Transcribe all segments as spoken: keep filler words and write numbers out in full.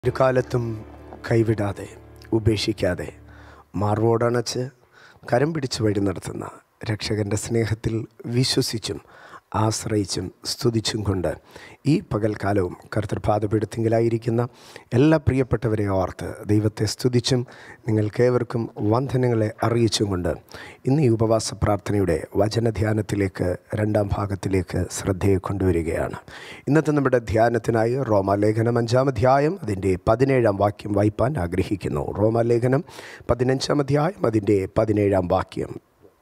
ഒരു കാലത്തും കൈവിടാതെ ഉപേക്ഷിക്കാതെ മാർവോടണച്ച് കരം പിടിച്ച് വഴി നടത്തുന്ന രക്ഷകൻ്റെ സ്നേഹത്തിൽ വിശ്വസിച്ചും ആശ്രയിച്ചും സ്തുതിച്ചും കൊണ്ട് ഈ പകൽക്കാലവും കർത്തൃപാദപീഠത്തിങ്കിലായിരിക്കുന്ന എല്ലാ പ്രിയപ്പെട്ടവരെ ഓർത്ത് ദൈവത്തെ സ്തുതിച്ചും നിങ്ങൾക്കേവർക്കും വന്ദനങ്ങളെ അറിയിച്ചും കൊണ്ട് ഇന്ന് ഈ ഉപവാസ പ്രാർത്ഥനയുടെ വചനധ്യാനത്തിലേക്ക് രണ്ടാം ഭാഗത്തിലേക്ക് ശ്രദ്ധയെ കൊണ്ടുവരികയാണ്. ഇന്നത്തെ നമ്മുടെ ധ്യാനത്തിനായി റോമാലേഖനം അഞ്ചാം അധ്യായം അതിൻ്റെ പതിനേഴാം വാക്യം വായിപ്പാൻ ആഗ്രഹിക്കുന്നു. റോമാലേഖനം പതിനഞ്ചാം അധ്യായം അതിൻ്റെ പതിനേഴാം വാക്യം.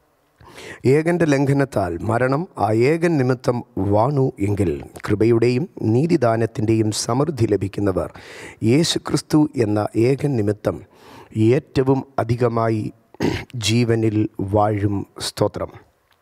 ഏകൻ്റെ ലംഘനത്താൽ മരണം ആ ഏകൻ നിമിത്തം വാണു എങ്കിൽ കൃപയുടെയും നീതിദാനത്തിൻ്റെയും സമൃദ്ധി ലഭിക്കുന്നവർ യേശുക്രിസ്തു എന്ന ഏകൻ നിമിത്തം ഏറ്റവും അധികമായി ജീവനിൽ വാഴും. സ്തോത്രം.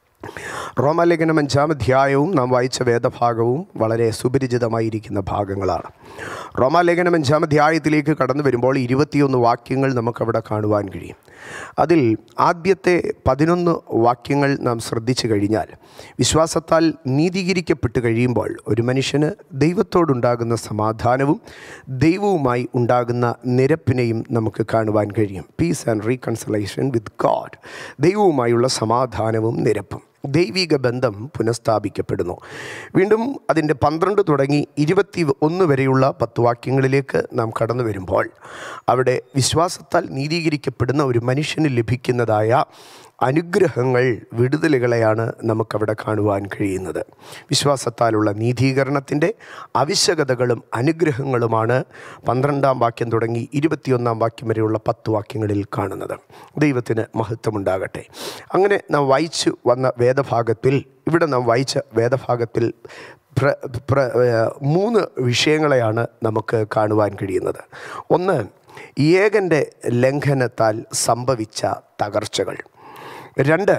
റോമാലേഖനം അഞ്ചാം അധ്യായവും നാം വായിച്ച വേദഭാഗവും വളരെ സുപരിചിതമായിരിക്കുന്ന ഭാഗങ്ങളാണ്. റോമാലേഖനം അഞ്ചാം അധ്യായത്തിലേക്ക് കടന്നു വരുമ്പോൾ ഇരുപത്തിയൊന്ന് വാക്യങ്ങൾ നമുക്കവിടെ കാണുവാൻ കഴിയും. അതിൽ ആദ്യത്തെ പതിനൊന്ന് വാക്യങ്ങൾ നാം ശ്രദ്ധിച്ചു കഴിഞ്ഞാൽ വിശ്വാസത്താൽ നീതീകരിക്കപ്പെട്ട് കഴിയുമ്പോൾ ഒരു മനുഷ്യന് ദൈവത്തോടുണ്ടാകുന്ന സമാധാനവും ദൈവവുമായി ഉണ്ടാകുന്ന നിരപ്പിനെയും നമുക്ക് കാണുവാൻ കഴിയും. Peace and reconciliation with God. ദൈവവുമായുള്ള സമാധാനവും നിരപ്പും, ദൈവിക ബന്ധം പുനഃസ്ഥാപിക്കപ്പെടുന്നു. വീണ്ടും അതിൻ്റെ പന്ത്രണ്ട് തുടങ്ങി ഇരുപത്തി ഒന്ന് വരെയുള്ള പത്ത് വാക്യങ്ങളിലേക്ക് നാം കടന്നു വരുമ്പോൾ അവിടെ വിശ്വാസത്താൽ നീതീകരിക്കപ്പെടുന്ന ഒരു മനുഷ്യന് ലഭിക്കുന്നതായ അനുഗ്രഹങ്ങൾ, വിടുതലുകളെയാണ് നമുക്കവിടെ കാണുവാൻ കഴിയുന്നത്. വിശ്വാസത്താലുള്ള നീതീകരണത്തിൻ്റെ ആവശ്യകതകളും അനുഗ്രഹങ്ങളുമാണ് പന്ത്രണ്ടാം വാക്യം തുടങ്ങി ഇരുപത്തിയൊന്നാം വാക്യം വരെയുള്ള പത്ത് വാക്യങ്ങളിൽ കാണുന്നത്. ദൈവത്തിന് മഹത്വമുണ്ടാകട്ടെ. അങ്ങനെ നാം വായിച്ചു വന്ന വേദഭാഗത്തിൽ ഇവിടെ നാം വായിച്ച വേദഭാഗത്തിൽ പ്ര പ്ര മൂന്ന് വിഷയങ്ങളെയാണ് നമുക്ക് കാണുവാൻ കഴിയുന്നത്. ഒന്ന്, ഏകൻ്റെ ലംഘനത്താൽ സംഭവിച്ച തകർച്ചകൾ. രണ്ട്,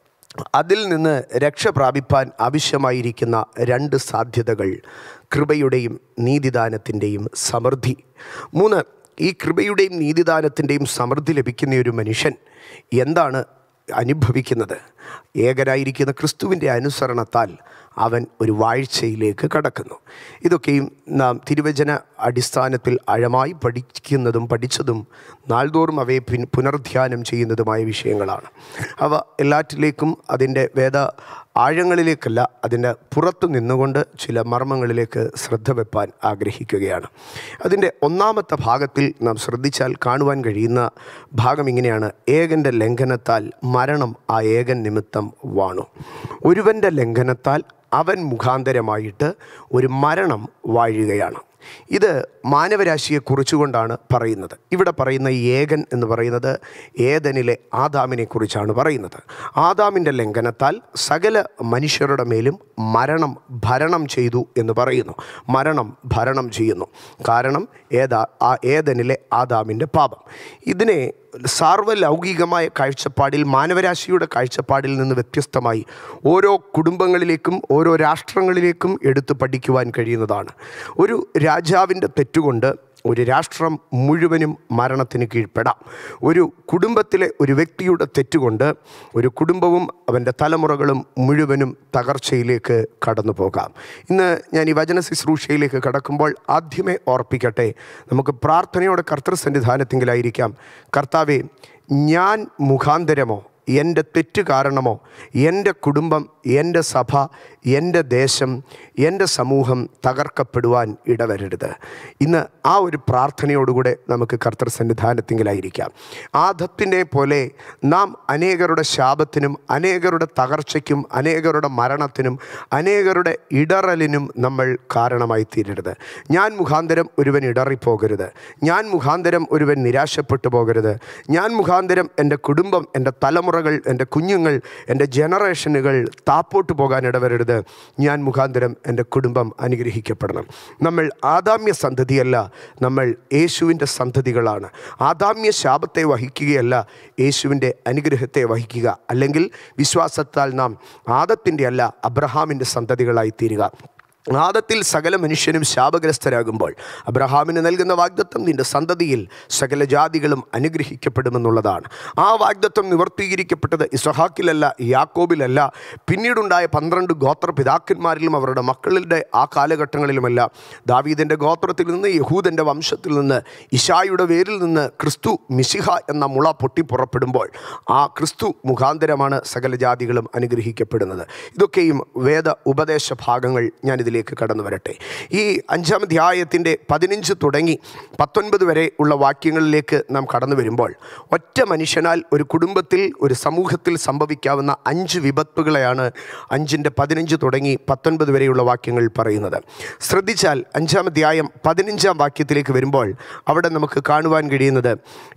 അതിൽ നിന്ന് രക്ഷ പ്രാപിപ്പാൻ ആവശ്യമായിരിക്കുന്ന രണ്ട് സാധ്യതകൾ, കൃപയുടെയും നീതിദാനത്തിൻ്റെയും സമൃദ്ധി. മൂന്ന്, ഈ കൃപയുടെയും നീതിദാനത്തിൻ്റെയും സമൃദ്ധി ലഭിക്കുന്ന ഒരു മനുഷ്യൻ എന്താണ് അനുഭവിക്കുന്നത്? ഏകനായിരിക്കുന്ന ക്രിസ്തുവിൻ്റെ അനുസരണത്താൽ അവൻ ഒരു വാഴ്ചയിലേക്ക് കടക്കുന്നു. ഇതൊക്കെയും നാം തിരുവചന അടിസ്ഥാനത്തിൽ ആഴമായി പഠിക്കുന്നതും പഠിച്ചതും നാൾതോറും അവയെ പിൻ പുനർധ്യാനം ചെയ്യുന്നതുമായ വിഷയങ്ങളാണ്. അവ എല്ലാറ്റിലേക്കും അതിൻ്റെ വേദ ആഴങ്ങളിലേക്കല്ല, അതിൻ്റെ പുറത്തു നിന്നുകൊണ്ട് ചില മർമ്മങ്ങളിലേക്ക് ശ്രദ്ധ വെപ്പാൻ ആഗ്രഹിക്കുകയാണ്. അതിൻ്റെ ഒന്നാമത്തെ ഭാഗത്തിൽ നാം ശ്രദ്ധിച്ചാൽ കാണുവാൻ കഴിയുന്ന ഭാഗം ഇങ്ങനെയാണ്: ഏകൻ്റെ ലംഘനത്താൽ മരണം ആ ഏകൻ നിമിത്തം വാണു. ഒരുവൻ്റെ ലംഘനത്താൽ അവൻ മുഖാന്തരമായിട്ട് ഒരു മരണം വാഴുകയാണ്. ഇത് മാനവരാശിയെക്കുറിച്ചുകൊണ്ടാണ് പറയുന്നത്. ഇവിടെ പറയുന്ന ഈ ഏകൻ എന്ന് പറയുന്നത് ഏദനിലെ ആദാമിനെ കുറിച്ചാണ് പറയുന്നത്. ആദാമിൻ്റെ ലംഘനത്താൽ സകല മനുഷ്യരുടെ മേലും മരണം ഭരണം ചെയ്തു എന്ന് പറയുന്നു. മരണം ഭരണം ചെയ്യുന്നു. കാരണം ഏതാ ആ ഏദനിലെ ആദാമിൻ്റെ പാപം. ഇതിനെ സാർവലൗകികമായ കാഴ്ചപ്പാടിൽ, മാനവരാശിയുടെ കാഴ്ചപ്പാടിൽ നിന്ന് വ്യത്യസ്തമായി ഓരോ കുടുംബങ്ങളിലേക്കും ഓരോ രാഷ്ട്രങ്ങളിലേക്കും എടുത്തു പഠിക്കുവാൻ കഴിയുന്നതാണ്. ഒരു രാജാവിൻ്റെ തെറ്റുകൊണ്ട് ഒരു രാഷ്ട്രം മുഴുവനും മരണത്തിന് കീഴ്പ്പെടാം. ഒരു കുടുംബത്തിലെ ഒരു വ്യക്തിയുടെ തെറ്റുകൊണ്ട് ഒരു കുടുംബവും അവൻ്റെ തലമുറകളും മുഴുവനും തകർച്ചയിലേക്ക് കടന്നു പോകാം. ഇന്ന് ഞാൻ ഈ വചന ശുശ്രൂഷയിലേക്ക് കടക്കുമ്പോൾ ആദ്യമേ ഓർപ്പിക്കട്ടെ, നമുക്ക് പ്രാർത്ഥനയോടെ കർത്തൃസന്നിധാനത്തിങ്കിലായിരിക്കാം. കർത്താവേ, ഞാൻ മുഖാന്തരമോ എൻ്റെ തെറ്റ് കാരണമോ എൻ്റെ കുടുംബം, എൻ്റെ സഭ, എൻ്റെ ദേശം, എൻ്റെ സമൂഹം തകർക്കപ്പെടുവാൻ ഇടവരരുത്. ഇന്ന് ആ ഒരു പ്രാർത്ഥനയോടുകൂടെ നമുക്ക് കർത്തൃസന്നിധാനത്തിങ്കിലായിരിക്കാം. ആദത്തിനെ പോലെ നാം അനേകരുടെ ശാപത്തിനും അനേകരുടെ തകർച്ചയ്ക്കും അനേകരുടെ മരണത്തിനും അനേകരുടെ ഇടറലിനും നമ്മൾ കാരണമായി തീരരുത്. ഞാൻ മുഖാന്തരം ഒരുവൻ ഇടറിപ്പോകരുത്. ഞാൻ മുഖാന്തരം ഒരുവൻ നിരാശപ്പെട്ടു പോകരുത്. ഞാൻ മുഖാന്തരം എൻ്റെ കുടുംബം, എൻ്റെ തലമുറ, എൻ്റെ കുഞ്ഞുങ്ങൾ, എൻ്റെ ജനറേഷനുകൾ താപ്പോട്ട് പോകാൻ ഇടവരരുത്. ഞാൻ മുഖാന്തരം എൻ്റെ കുടുംബം അനുഗ്രഹിക്കപ്പെടണം. നമ്മൾ ആദാമ്യ സന്തതിയല്ല, നമ്മൾ യേശുവിൻ്റെ സന്തതികളാണ്. ആദാമ്യ ശാപത്തെ വഹിക്കുകയല്ല, യേശുവിൻ്റെ അനുഗ്രഹത്തെ വഹിക്കുക. അല്ലെങ്കിൽ വിശ്വാസത്താൽ നാം ആദത്തിൻ്റെ അല്ല, അബ്രഹാമിൻ്റെ സന്തതികളായി തീരുക. ആദത്തിൽ സകല മനുഷ്യരും ശാപഗ്രസ്തരാകുമ്പോൾ അബ്രഹാമിന് നൽകുന്ന വാഗ്ദത്തം നിന്റെ സന്തതിയിൽ സകല ജാതികളും അനുഗ്രഹിക്കപ്പെടുമെന്നുള്ളതാണ്. ആ വാഗ്ദത്തം നിവർത്തീകരിക്കപ്പെട്ടത് ഇസ്ഹാക്കിലല്ല, യാക്കോബിലല്ല, പിന്നീടുണ്ടായ പന്ത്രണ്ട് ഗോത്രപിതാക്കന്മാരിലും അവരുടെ മക്കളുടെ ആ കാലഘട്ടങ്ങളിലുമല്ല. ദാവീദിൻ്റെ ഗോത്രത്തിൽ നിന്ന്, യഹൂദൻ്റെ വംശത്തിൽ നിന്ന്, ഇശായുടെ വേരിൽ നിന്ന് ക്രിസ്തു മിശിഹ എന്ന മുള പൊട്ടിപ്പുറപ്പെടുമ്പോൾ ആ ക്രിസ്തു മുഖാന്തരമാണ് സകല ജാതികളും അനുഗ്രഹിക്കപ്പെടുന്നത്. ഇതൊക്കെയും വേദ ഉപദേശ ഭാഗങ്ങൾ ഞാനിതിൽ ിലേക്ക് കടന്നു വരട്ടെ. ഈ അഞ്ചാം അധ്യായത്തിൻ്റെ പതിനഞ്ച് തുടങ്ങി പത്തൊൻപത് വരെ ഉള്ള വാക്യങ്ങളിലേക്ക് നാം കടന്നു വരുമ്പോൾ ഒറ്റ മനുഷ്യനാൽ ഒരു കുടുംബത്തിൽ, ഒരു സമൂഹത്തിൽ സംഭവിക്കാവുന്ന അഞ്ച് വിപത്തുകളെയാണ് അഞ്ചിൻ്റെ പതിനഞ്ച് തുടങ്ങി പത്തൊൻപത് വരെയുള്ള വാക്യങ്ങൾ പറയുന്നത്. ശ്രദ്ധിച്ചാൽ അഞ്ചാം അധ്യായം പതിനഞ്ചാം വാക്യത്തിലേക്ക് വരുമ്പോൾ അവിടെ നമുക്ക് കാണുവാൻ കഴിയുന്നത്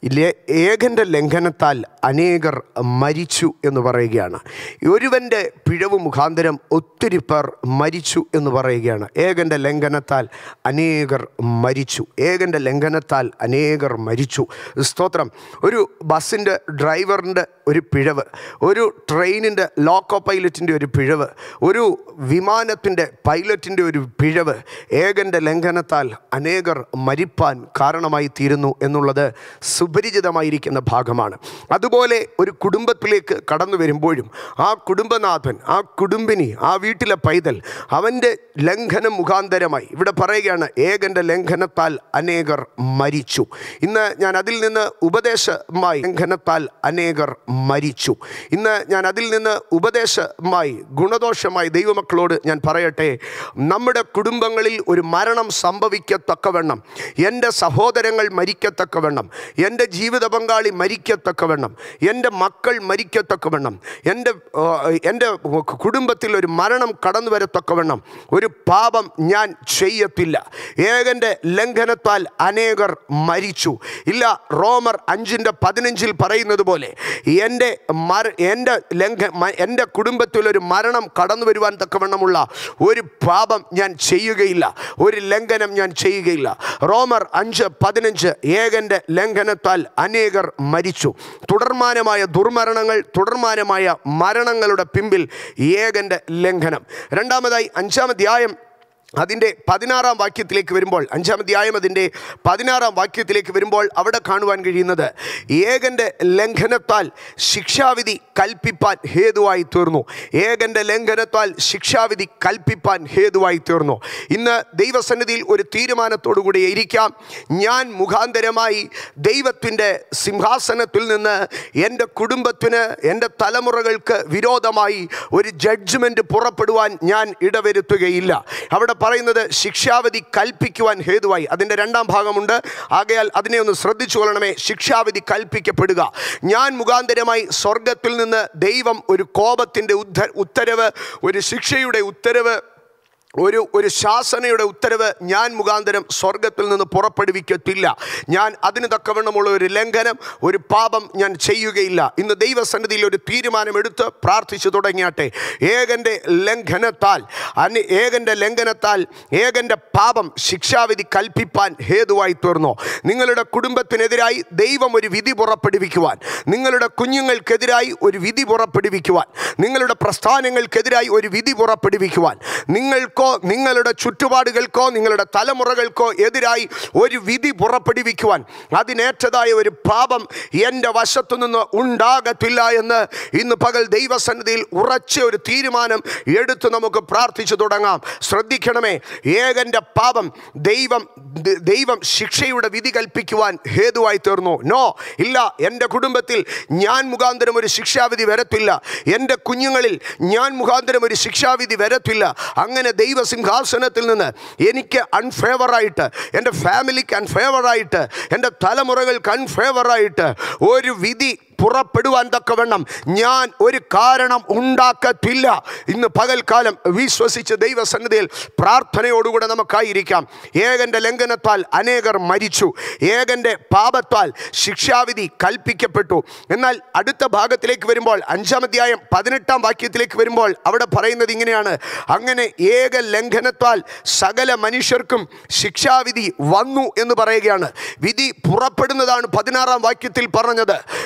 ഏകൻ്റെ ലംഘനത്താൽ അനേകർ മരിച്ചു എന്ന് പറയുകയാണ്. ഒരുവൻ്റെ പിഴവ് മുഖാന്തരം ഒത്തിരി പേർ മരിച്ചു എന്ന് പറയുകയാണ്. ഏകൻ്റെ ലംഘനത്താൽ അനേകർ മരിച്ചു. ഏകൻ്റെ ലംഘനത്താൽ അനേകർ മരിച്ചു. സ്തോത്രം. ഒരു ബസ്സിൻ്റെ ഡ്രൈവറിൻ്റെ ഒരു പിഴവ്, ഒരു ട്രെയിനിൻ്റെ ലോക്കോ പൈലറ്റിൻ്റെ ഒരു പിഴവ്, ഒരു വിമാനത്തിൻ്റെ പൈലറ്റിൻ്റെ ഒരു പിഴവ് ഏകൻ്റെ ലംഘനത്താൽ അനേകർ മരിപ്പാൻ കാരണമായി തീരുന്നു എന്നുള്ളത് സുപരിചിതമായിരിക്കുന്ന ഭാഗമാണ്. അതുപോലെ ഒരു കുടുംബത്തിലേക്ക് കടന്നു വരുമ്പോഴും ആ കുടുംബനാഥൻ, ആ കുടുംബിനി, ആ വീട്ടിലെ പൈതൽ അവൻ്റെ ലംഘനം മുഖാന്തരമായി ഇവിടെ പറയുകയാണ് ഏകൻ്റെ ലംഘനത്താൽ അനേകർ മരിച്ചു. ഇന്ന് ഞാൻ അതിൽ നിന്ന് ഉപദേശമായി ലംഘനത്താൽ അനേകർ മരിച്ചു. ഇന്ന് ഞാൻ അതിൽ നിന്ന് ഉപദേശമായി ഗുണദോഷമായി ദൈവമക്കളോട് ഞാൻ പറയട്ടെ, നമ്മുടെ കുടുംബങ്ങളിൽ ഒരു മരണം സംഭവിക്കത്തക്കവണ്ണം, എൻ്റെ സഹോദരങ്ങൾ മരിക്കത്തക്കവണ്ണം, എൻ്റെ ജീവിത പങ്കാളി മരിക്കത്തക്കവണ്ണം, എൻ്റെ മക്കൾ മരിക്കത്തക്കവണ്ണം, എൻ്റെ എൻ്റെ കുടുംബത്തിൽ ഒരു മരണം കടന്നു വരത്തക്കവണ്ണം ഒരു പാപം ഞാൻ ചെയ്യത്തില്ല. ഏകൻ്റെ ലംഘനത്താൽ അനേകർ മരിച്ചു. ഇല്ല, റോമർ അഞ്ചിൻ്റെ പതിനഞ്ചിൽ പറയുന്നത് പോലെ എൻ്റെ മര എൻ്റെ ലംഘ എൻ്റെ കുടുംബത്തിലൊരു മരണം കടന്നു വരുവാൻ തക്കവണ്ണമുള്ള ഒരു പാപം ഞാൻ ചെയ്യുകയില്ല, ഒരു ലംഘനം ഞാൻ ചെയ്യുകയില്ല. റോമർ അഞ്ച് പതിനഞ്ച് ഏകൻ്റെ ലംഘനത്താൽ അനേകർ മരിച്ചു. തുടർമാനമായ ദുർമരണങ്ങൾ, തുടർമാനമായ മരണങ്ങളുടെ പിമ്പിൽ ഏകൻ്റെ ലംഘനം. രണ്ടാമതായി അഞ്ചാം അധ്യായം അതിൻ്റെ പതിനാറാം വാക്യത്തിലേക്ക് വരുമ്പോൾ അഞ്ചാം അധ്യായം അതിൻ്റെ പതിനാറാം വാക്യത്തിലേക്ക് വരുമ്പോൾ അവിടെ കാണുവാൻ കഴിയുന്നത് ഏകൻ്റെ ലംഘനത്താൽ ശിക്ഷാവിധി കൽപ്പിപ്പാൻ ഹേതുവായി തീർന്നു. ഏകൻ്റെ ലംഘനത്താൽ ശിക്ഷാവിധി കൽപ്പിപ്പാൻ ഹേതുവായി തീർന്നു. ഇന്ന് ദൈവസന്നിധിയിൽ ഒരു തീരുമാനത്തോടുകൂടി ഇരിക്കാം. ഞാൻ മുഖാന്തരമായി ദൈവത്തിൻ്റെ സിംഹാസനത്തിൽ നിന്ന് എൻ്റെ കുടുംബത്തിന്, എൻ്റെ തലമുറകൾക്ക് വിരോധമായി ഒരു ജഡ്ജ്മെൻറ്റ് പുറപ്പെടുവാൻ ഞാൻ ഇടവരുത്തുകയില്ല. അവിടെ പറയുന്നത് ശിക്ഷാവിധി കൽപ്പിക്കുവാൻ ഹേതുവായി. അതിൻ്റെ രണ്ടാം ഭാഗമുണ്ട്. ആകയാൽ അതിനെ ഒന്ന് ശ്രദ്ധിച്ചു കൊള്ളണമേ. ശിക്ഷാവിധി കൽപ്പിക്കപ്പെടുക. ഞാൻ മുഖാന്തരമായി സ്വർഗത്തിൽ നിന്ന് ദൈവം ഒരു കോപത്തിൻ്റെ ഉത്തരവ്, ഒരു ശിക്ഷയുടെ ഉത്തരവ്, ഒരു ഒരു ശാസനയുടെ ഉത്തരവ് ഞാൻ മുഖാന്തരം സ്വർഗത്തിൽ നിന്ന് പുറപ്പെടുവിക്കത്തില്ല. ഞാൻ അതിന് തക്കവണ്ണമുള്ള ഒരു ലംഘനം, ഒരു പാപം ഞാൻ ചെയ്യുകയില്ല. ഇന്ന് ദൈവസന്നിധിയിൽ ഒരു തീരുമാനമെടുത്ത് പ്രാർത്ഥിച്ചു തുടങ്ങിയാട്ടെ. ഏകൻ്റെ ലംഘനത്താൽ അന് ഏകൻ്റെ ലംഘനത്താൽ ഏകൻ്റെ പാപം ശിക്ഷാവിധി കൽപ്പിപ്പാൻ ഹേതുവായി തീർന്നു. നിങ്ങളുടെ കുടുംബത്തിനെതിരായി ദൈവം ഒരു വിധി പുറപ്പെടുവിക്കുവാൻ, നിങ്ങളുടെ കുഞ്ഞുങ്ങൾക്കെതിരായി ഒരു വിധി പുറപ്പെടുവിക്കുവാൻ, നിങ്ങളുടെ പ്രസ്ഥാനങ്ങൾക്കെതിരായി ഒരു വിധി പുറപ്പെടുവിക്കുവാൻ, നിങ്ങൾക്ക് നിങ്ങളുടെ ചുറ്റുപാടുകൾക്കോ നിങ്ങളുടെ തലമുറകൾക്കോ എതിരായി ഒരു വിധി പുറപ്പെടുവിക്കുവാൻ അതിനേറ്റതായ ഒരു പാപം എൻ്റെ വശത്തു നിന്ന് ഉണ്ടാകത്തില്ല എന്ന് ഇന്ന് പകൽ ദൈവസന്നിധിയിൽ ഉറച്ച ഒരു തീരുമാനം എടുത്ത് നമുക്ക് പ്രാർത്ഥിച്ചു തുടങ്ങാം. ശ്രദ്ധിക്കണമേ, ഏകൻ്റെ പാപം ദൈവം ദൈവം ശിക്ഷയുടെ വിധി കൽപ്പിക്കുവാൻ ഹേതുവായി തീർന്നു. നോ, ഇല്ല, എൻ്റെ കുടുംബത്തിൽ ഞാൻ മുഖാന്തരം ഒരു ശിക്ഷാവിധി വരത്തില്ല. എൻ്റെ കുഞ്ഞുങ്ങളിൽ ഞാൻ മുഖാന്തരം ഒരു ശിക്ഷാവിധി വരത്തില്ല. അങ്ങനെ ദൈവസിംഹാസനത്തിൽ നിന്ന് എനിക്ക് അൺഫേവറായിട്ട്, എൻ്റെ ഫാമിലിക്ക് അൺഫേവറായിട്ട്, എൻ്റെ തലമുറകൾക്ക് അൺഫേവറായിട്ട് ഒരു വിധി പുറപ്പെടുവാൻ തക്കവണ്ണം ഞാൻ ഒരു കാരണം ഉണ്ടാക്കത്തില്ല. ഇന്ന് പകൽക്കാലം വിശ്വസിച്ച് ദൈവസന്നിധിയിൽ പ്രാർത്ഥനയോടുകൂടെ നമുക്കായിരിക്കാം. ഏകൻ്റെ ലംഘനത്താൽ അനേകർ മരിച്ചു. ഏകൻ്റെ പാപത്താൽ ശിക്ഷാവിധി കൽപ്പിക്കപ്പെട്ടു. എന്നാൽ അടുത്ത ഭാഗത്തിലേക്ക് വരുമ്പോൾ അഞ്ചാം അധ്യായം പതിനെട്ടാം വാക്യത്തിലേക്ക് വരുമ്പോൾ അവിടെ പറയുന്നത് ഇങ്ങനെയാണ്: അങ്ങനെ ഏക ലംഘനത്താൽ സകല മനുഷ്യർക്കും ശിക്ഷാവിധി വന്നു എന്ന് പറയുകയാണ്. വിധി പുറപ്പെടുന്നതാണ് പതിനാറാം വാക്യത്തിൽ പറഞ്ഞത്. എന്നാൽ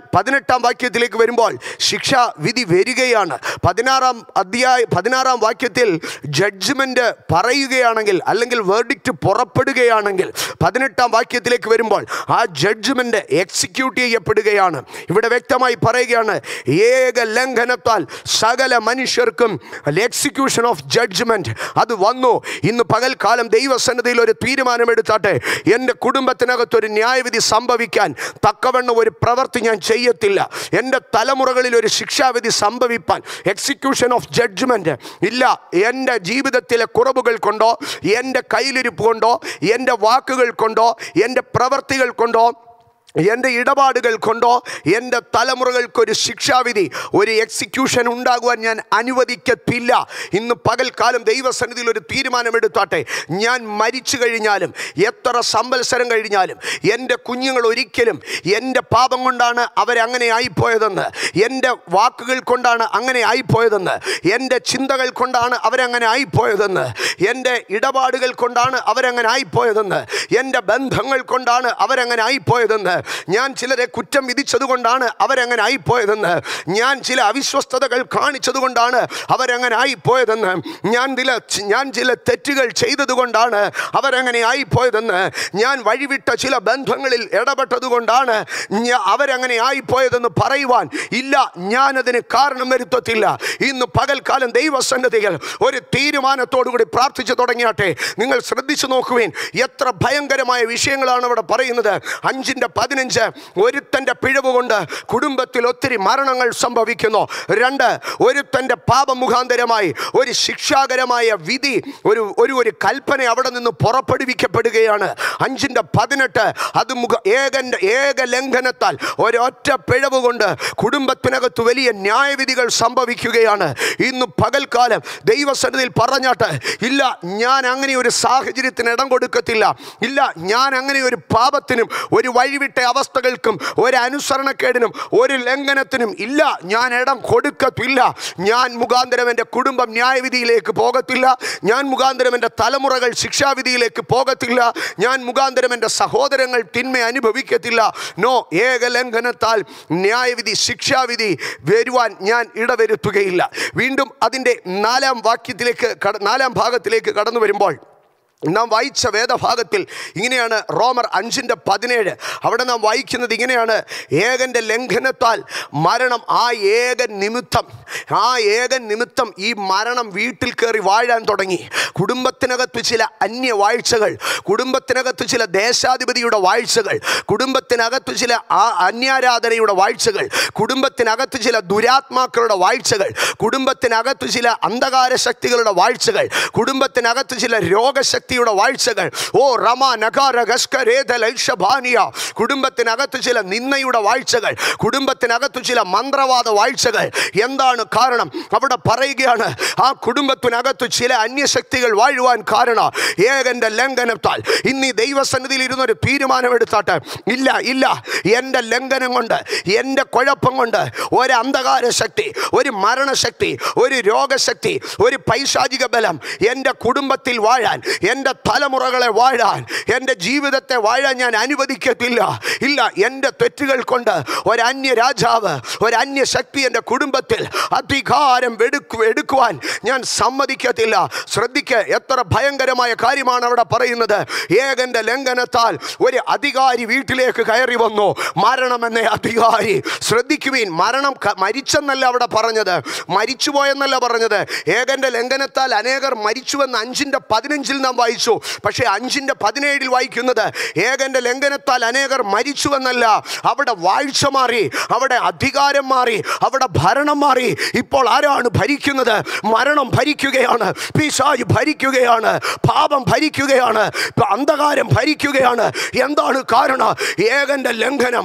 പതിനെട്ടാം വാക്യത്തിലേക്ക് വരുമ്പോൾ ശിക്ഷാവിധി വരികയാണ്. പതിനാറാം അധ്യായ പതിനാറാം വാക്യത്തിൽ ജഡ്ജ്മെന്റ് പറയുകയാണെങ്കിൽ അല്ലെങ്കിൽ വേർഡിക്റ്റ് പുറപ്പെടുകയാണെങ്കിൽ പതിനെട്ടാം വാക്യത്തിലേക്ക് വരുമ്പോൾ ആ ജഡ്ജ്മെന്റ് എക്സിക്യൂട്ട് ചെയ്യപ്പെടുകയാണ്. ഇവിടെ വ്യക്തമായി പറയുകയാണ്, ഏക ലംഘനത്താൽ സകല മനുഷ്യർക്കും എക്സിക്യൂഷൻ ഓഫ് ജഡ്ജ്മെന്റ് അത് വന്നു. ഇന്ന് പകൽക്കാലം ദൈവസന്നിധിയിൽ ഒരു തീരുമാനമെടുത്താട്ടെ, എൻ്റെ കുടുംബത്തിനകത്തൊരു ന്യായവിധി സംഭവിക്കാൻ തക്കവണ്ണം ഒരു പ്രവൃത്തി ഞാൻ ചെയ്യത്തില്ല. എൻ്റെ തലമുറകളിൽ ഒരു ശിക്ഷാവിധി സംഭവിപ്പാൻ, എക്സിക്യൂഷൻ ഓഫ് ജഡ്ജ്മെന്റ് ഇല്ല. എൻ്റെ ജീവിതത്തിലെ കുറവുകൾ കൊണ്ടോ, എൻ്റെ കയ്യിലിരിപ്പ് കൊണ്ടോ, എൻ്റെ വാക്കുകൾ കൊണ്ടോ, എൻ്റെ പ്രവൃത്തികൾ കൊണ്ടോ, എൻ്റെ ഇടപാടുകൾ കൊണ്ടോ എൻ്റെ തലമുറകൾക്കൊരു ശിക്ഷാവിധി, ഒരു എക്സിക്യൂഷൻ ഉണ്ടാകുവാൻ ഞാൻ അനുവദിക്കത്തില്ല. ഇന്ന് പകൽക്കാലം ദൈവസന്നിധിയിൽ ഒരു തീരുമാനമെടുത്താട്ടെ, ഞാൻ മരിച്ചു കഴിഞ്ഞാലും എത്ര സംവത്സരം കഴിഞ്ഞാലും എൻ്റെ കുഞ്ഞുങ്ങൾ ഒരിക്കലും എൻ്റെ പാപം കൊണ്ടാണ് അവരങ്ങനെ ആയിപ്പോയതെന്ന്, എൻ്റെ വാക്കുകൾ കൊണ്ടാണ് അങ്ങനെ ആയിപ്പോയതെന്ന്, എൻ്റെ ചിന്തകൾ കൊണ്ടാണ് അവരങ്ങനെ ആയിപ്പോയതെന്ന്, എൻ്റെ ഇടപാടുകൾ കൊണ്ടാണ് അവരങ്ങനെ ആയിപ്പോയതെന്ന്, എൻ്റെ ബന്ധങ്ങൾ കൊണ്ടാണ് അവരങ്ങനെ ആയിപ്പോയതെന്ന്, ഞാൻ ചിലരെ കുറ്റം വിധിച്ചതുകൊണ്ടാണ് അവരങ്ങനെ ആയിപ്പോയതെന്ന്, ഞാൻ ചില അവിശ്വസ്തതകൾ കാണിച്ചതുകൊണ്ടാണ് അവരങ്ങനെ ആയിപ്പോയതെന്ന്, ഞാൻ ചില ഞാൻ ചില തെറ്റുകൾ ചെയ്തതുകൊണ്ടാണ് അവരങ്ങനെ ആയിപ്പോയതെന്ന്, ഞാൻ വഴിവിട്ട ചില ബന്ധങ്ങളിൽ ഇടപെട്ടതുകൊണ്ടാണ് അവരങ്ങനെ ആയിപ്പോയതെന്ന് പറയുവാൻ ഇല്ല. ഞാനതിന് കാരണം വരുത്തത്തില്ല. ഇന്ന് പകൽക്കാലം ദൈവസന്നിധിയിൽ ഒരു തീരുമാനത്തോടുകൂടി പ്രാർത്ഥിച്ചു തുടങ്ങിയാട്ടെ. നിങ്ങൾ ശ്രദ്ധിച്ചു നോക്കുവിൻ, എത്ര ഭയങ്കരമായ വിഷയങ്ങളാണ് അവിടെ പറയുന്നത്. അഞ്ചിൻ്റെ പതിനഞ്ച്, ഒരുത്തൻ്റെ പിഴവ് കൊണ്ട് കുടുംബത്തിൽ ഒത്തിരി മരണങ്ങൾ സംഭവിക്കുന്നു. രണ്ട്, ഒരുത്തൻ്റെ പാപം മുഖാന്തരമായി ഒരു ശിക്ഷാകരമായ വിധി, ഒരു ഒരു ഒരു കൽപ്പന അവിടെ നിന്ന് പുറപ്പെടുവിക്കപ്പെടുകയാണ്. അഞ്ചിൻ്റെ പതിനെട്ട്, അത് മുഖ ഏകൻ്റെ ഏക ലംഘനത്താൽ ഒരൊറ്റ പിഴവ് കൊണ്ട് കുടുംബത്തിനകത്ത് വലിയ ന്യായവിധികൾ സംഭവിക്കുകയാണ്. ഇന്ന് പകൽക്കാലം ദൈവസന്നിധിയിൽ പറഞ്ഞാട്ട്, ഇല്ല, ഞാൻ അങ്ങനെ ഒരു സാഹചര്യത്തിന് ഇടം കൊടുക്കത്തില്ല. ഇല്ല, ഞാൻ അങ്ങനെ ഒരു പാപത്തിനും ഒരു വഴിവിട്ട അവസ്ഥകൾക്കും ഒരു അനുസരണക്കേടിനും ഒരു ലംഘനത്തിനും ഇല്ല, ഞാൻ ഇടം കൊടുക്കത്തില്ല. ഞാൻ മുഖാന്തരം എൻ്റെ കുടുംബം ന്യായവിധിയിലേക്ക് പോകത്തില്ല. ഞാൻ മുഖാന്തരം എൻ്റെ തലമുറകൾ ശിക്ഷാവിധിയിലേക്ക് പോകത്തില്ല. ഞാൻ മുഖാന്തരം എൻ്റെ സഹോദരങ്ങൾ തിന്മ അനുഭവിക്കത്തില്ല. നോ, ഏക ലംഘനത്താൽ ന്യായവിധി, ശിക്ഷാവിധി വരുവാൻ ഞാൻ ഇടവരുത്തുകയില്ല. വീണ്ടും അതിൻ്റെ നാലാം വാക്യത്തിലേക്ക് നാലാം ഭാഗത്തിലേക്ക് കടന്നു വരുമ്പോൾ നാം വായിച്ച വേദഭാഗത്തിൽ ഇങ്ങനെയാണ്. റോമർ അഞ്ചിൻ്റെ പതിനേഴ്, അവിടെ നാം വായിക്കുന്നത് ഇങ്ങനെയാണ്, ഏകൻ്റെ ലംഘനത്താൽ മരണം, ആ ഏക നിമിത്തം ആ ഏക നിമിത്തം ഈ മരണം വീട്ടിൽ കയറി വാഴാൻ തുടങ്ങി. കുടുംബത്തിനകത്ത് ചില അന്യ വാഴ്ചകൾ, കുടുംബത്തിനകത്ത് ചില ദേശാധിപതിയുടെ വാഴ്ചകൾ, കുടുംബത്തിനകത്ത് ചില ആ അന്യാരാധനയുടെ വാഴ്ചകൾ, കുടുംബത്തിനകത്ത് ചില ദുരാത്മാക്കളുടെ വാഴ്ചകൾ, കുടുംബത്തിനകത്ത് ചില അന്ധകാര ശക്തികളുടെ വാഴ്ചകൾ, കുടുംബത്തിനകത്ത് ചില രോഗശക്തി വാഴ്ചകൾ, ഓ റമ നഗാര ഗസ്കരേദ ലൈഷഭാനിയ, കുടുംബത്തിനകത്ത് ചില നിന്ദയുടെ വാഴ്ചകൾ, കുടുംബത്തിനകത്ത് ചില മന്ത്രവാദ വാഴ്ചകൾ. എന്താണ് കാരണം? അവിടെ പറയുകയാണ്, ആ കുടുംബത്തിനകത്ത് ചില അന്യശക്തികൾ വാഴുവാൻ കാരണം ഏകന്റെ ലംഘനത്താൽ. ഇന്ന് ഈ ദൈവസന്നിധിയിൽ ഇരുന്നൊരു തീരുമാനമെടുത്താട്ടെ, ഇല്ല ഇല്ല, എൻ്റെ ലംഘനം കൊണ്ട്, എൻ്റെ കുഴപ്പം കൊണ്ട് ഒരു അന്ധകാര ശക്തി, ഒരു മരണശക്തി, ഒരു രോഗശക്തി, ഒരു പൈശാചിക ബലം എൻ്റെ കുടുംബത്തിൽ വാഴാൻ, എൻ്റെ തലമുറകളെ വാഴാൻ, എൻ്റെ ജീവിതത്തെ വാഴാൻ ഞാൻ അനുവദിക്കത്തില്ല. ഇല്ല, എൻ്റെ തെറ്റുകൾ കൊണ്ട് ഒരന്യ രാജാവ്, ഒരന്യ ശക്തി എൻ്റെ കുടുംബത്തിൽ അധികാരം എടുക്കു എടുക്കുവാൻ ഞാൻ സമ്മതിക്കത്തില്ല. ശ്രദ്ധിക്കുക, എത്ര ഭയങ്കരമായ കാര്യമാണ് അവിടെ പറയുന്നത്. ഏകൻ്റെ ലംഘനത്താൽ ഒരു അധികാരി വീട്ടിലേക്ക് കയറി വന്നു, മരണമെന്ന അധികാരി. ശ്രദ്ധിക്കുവീൻ, മരണം മരിച്ചെന്നല്ല അവിടെ പറഞ്ഞത്, മരിച്ചുപോയെന്നല്ല പറഞ്ഞത്. ഏകൻ്റെ ലംഘനത്താൽ അനേകർ മരിച്ചുവെന്ന് അഞ്ചിൻ്റെ പതിനഞ്ചിൽ നാം വായിച്ചു. പക്ഷേ അഞ്ചിൻ്റെ പതിനേഴിൽ വായിക്കുന്നത് ഏകൻ്റെ ലംഘനത്താൽ അനേകർ മരിച്ചുവെന്നല്ല. അവിടെ വാഴ്ച മാറി, അവിടെ അധികാരം മാറി, അവിടെ ഭരണം മാറി. ഇപ്പോൾ ആരാണ് ഭരിക്കുന്നത്? മരണം ഭരിക്കുകയാണ്, പിശാച് ഭരിക്കുകയാണ്, പാപം ഭരിക്കുകയാണ്, അന്ധകാരം ഭരിക്കുകയാണ്. എന്താണ് കാരണം? ഏകൻ്റെ ലംഘനം.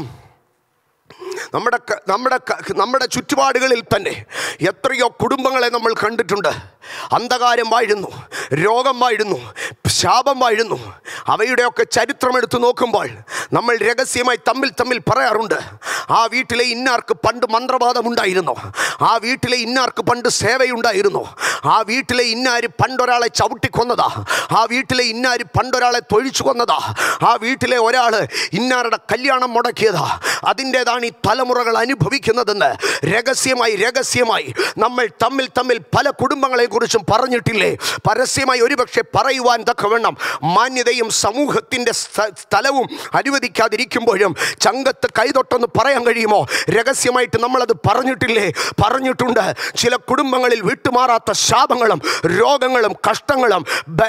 നമ്മുടെ നമ്മുടെ നമ്മുടെ ചുറ്റുപാടുകളിൽ തന്നെ എത്രയോ കുടുംബങ്ങളെ നമ്മൾ കണ്ടിട്ടുണ്ട്. അന്ധകാരം വാഴുന്നു, രോഗം വാഴുന്നു, ശാപം വാഴുന്നു. അവയുടെയൊക്കെ ചരിത്രമെടുത്ത് നോക്കുമ്പോൾ നമ്മൾ രഹസ്യമായി തമ്മിൽ തമ്മിൽ പറയാറുണ്ട്, ആ വീട്ടിലെ ഇന്നാർക്ക് പണ്ട് മന്ത്രവാദമുണ്ടായിരുന്നു, ആ വീട്ടിലെ ഇന്നാർക്ക് പണ്ട് സേവയുണ്ടായിരുന്നു, ആ വീട്ടിലെ ഇന്നാര് പണ്ടൊരാളെ ചവിട്ടിക്കൊന്നതാ, ആ വീട്ടിലെ ഇന്നാര് പണ്ടൊരാളെ തൊഴിച്ചു കൊന്നതാ, ആ വീട്ടിലെ ഒരാൾ ഇന്നാരുടെ കല്യാണം മുടക്കിയതാ, അതിൻ്റെതാണ് ഈ തലമുറകൾ അനുഭവിക്കുന്നതെന്ന് രഹസ്യമായി രഹസ്യമായി നമ്മൾ തമ്മിൽ തമ്മിൽ പല കുടുംബങ്ങളെ കുറിച്ചും പറഞ്ഞിട്ടില്ലേ? പരസ്യമായി ഒരുപക്ഷെ പറയുവാൻ തക്കവണ്ണം മാന്യതയും സമൂഹത്തിൻ്റെ സ്ഥലവും അനുവദിക്കാതിരിക്കുമ്പോഴും ചങ്കത്ത് കൈതൊട്ടെന്ന് പറയാൻ കഴിയുമോ? രഹസ്യമായിട്ട് നമ്മളത് പറഞ്ഞിട്ടില്ലേ? പറഞ്ഞിട്ടുണ്ട്. ചില കുടുംബങ്ങളിൽ വിട്ടുമാറാത്ത ശാപങ്ങളും രോഗങ്ങളും കഷ്ടങ്ങളും ബല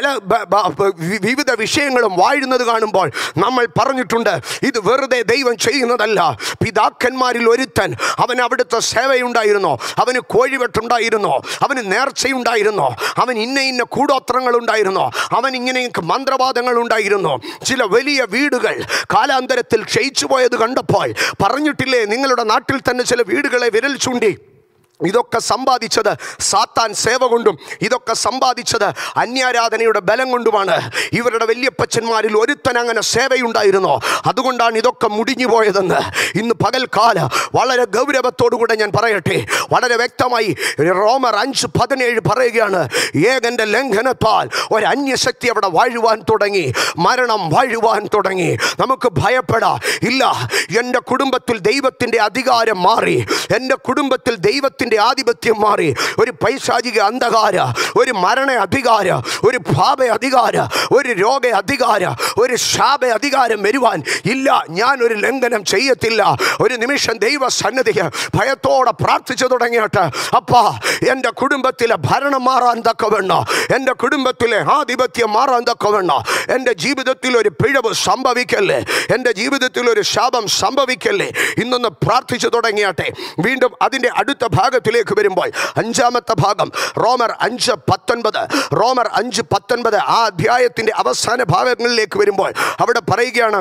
വിവിധ വിഷയങ്ങളും വാഴുന്നത് കാണുമ്പോൾ നമ്മൾ പറഞ്ഞിട്ടുണ്ട്, ഇത് വെറുതെ ദൈവം ചെയ്യുന്നതല്ല. പിതാക്കന്മാരിൽ ഒരുത്തൻ, അവൻ അവിടുത്തെ സേവയുണ്ടായിരുന്നോ, അവന് കോഴിവെട്ടുണ്ടായിരുന്നോ, അവന് നേർച്ചയുണ്ടായിരുന്നോ, അവൻ ഇന്ന ഇന്ന കൂടോത്രങ്ങൾ ഉണ്ടായിരുന്നോ, അവൻ ഇങ്ങനെ മന്ത്രവാദങ്ങൾ ഉണ്ടായിരുന്നോ? ചില വലിയ വീടുകൾ കാലാന്തരത്തിൽ ക്ഷയിച്ചു പോയത് കണ്ടപ്പോൾ പറഞ്ഞിട്ടില്ലേ, നിങ്ങളുടെ നാട്ടിൽ തന്നെ ചില വീടുകളെ വിരൽ ചൂണ്ടി ഇതൊക്കെ സമ്പാദിച്ചത് സാത്താൻ സേവ കൊണ്ടും ഇതൊക്കെ സമ്പാദിച്ചത് അന്യാരാധനയുടെ ബലം കൊണ്ടുമാണ്. ഇവരുടെ വല്യപ്പച്ചന്മാരിൽ ഒരുത്തൻ അങ്ങനെ സേവയുണ്ടായിരുന്നോ, അതുകൊണ്ടാണ് ഇതൊക്കെ മുടിഞ്ഞു പോയതെന്ന് ഇന്ന് പകൽക്കാല വളരെ ഗൗരവത്തോടുകൂടെ ഞാൻ പറയട്ടെ. വളരെ വ്യക്തമായി റോമർ അഞ്ച് പതിനേഴ് പറയുകയാണ്, ഏകന്റെ ലംഘനത്താൽ ഒരു അന്യശക്തി അവിടെ വാഴുവാൻ തുടങ്ങി, മരണം വാഴുവാൻ തുടങ്ങി. നമുക്ക് ഭയപ്പെടാം. ഇല്ല, എൻ്റെ കുടുംബത്തിൽ ദൈവത്തിൻ്റെ അധികാരം മാറി, എൻ്റെ കുടുംബത്തിൽ ദൈവത്തിൻ്റെ ആധിപത്യം മാറി. ഒരു പൈശാചിക അന്ധകാര, ഒരു മരണ അധികാര, ഒരു പാപ അധികാര, ഒരു രോഗ അധികാര, ഒരു ശാപ അധികാരം വരുവാൻ ഇല്ല. ഞാൻ ഒരു ലംഘനം ചെയ്യത്തില്ല. ഒരു നിമിഷം ദൈവ സന്നിധിയെ ഭയത്തോടെ പ്രാർത്ഥിച്ചു തുടങ്ങിയിട്ട്, അപ്പാ എൻ്റെ കുടുംബത്തിലെ ഭരണം മാറാൻ തക്കവണ്ണം, എൻ്റെ കുടുംബത്തിലെ ആധിപത്യം മാറാൻ തക്കവണ്ണം, എൻ്റെ ജീവിതത്തിൽ ഒരു പിഴവ് സംഭവിക്കല്ലേ, എൻ്റെ ജീവിതത്തിൽ ഒരു ശാപം സംഭവിക്കല്ലേ, ഇന്നൊന്ന് പ്രാർത്ഥിച്ചു തുടങ്ങിയാട്ടെ. വീണ്ടും അതിൻ്റെ അടുത്ത ഭാഗം ത്തിലേക്ക് വരുമ്പോൾ അഞ്ചാമത്തെ ഭാഗം റോമർ അഞ്ച് പത്തൊൻപത് റോമർ അഞ്ച് പത്തൊൻപത് ആ അധ്യായത്തിന്റെ അവസാന ഭാഗങ്ങളിലേക്ക് വരുമ്പോൾ അവിടെ പറയുകയാണ്,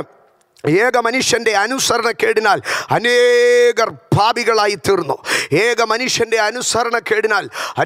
ഏക മനുഷ്യൻ്റെ അനുസരണക്കേടിനാൽ അനേകർ പാപികളായി തീർന്നു. ഏക മനുഷ്യൻ്റെ അനുസരണക്കേടിനാൽ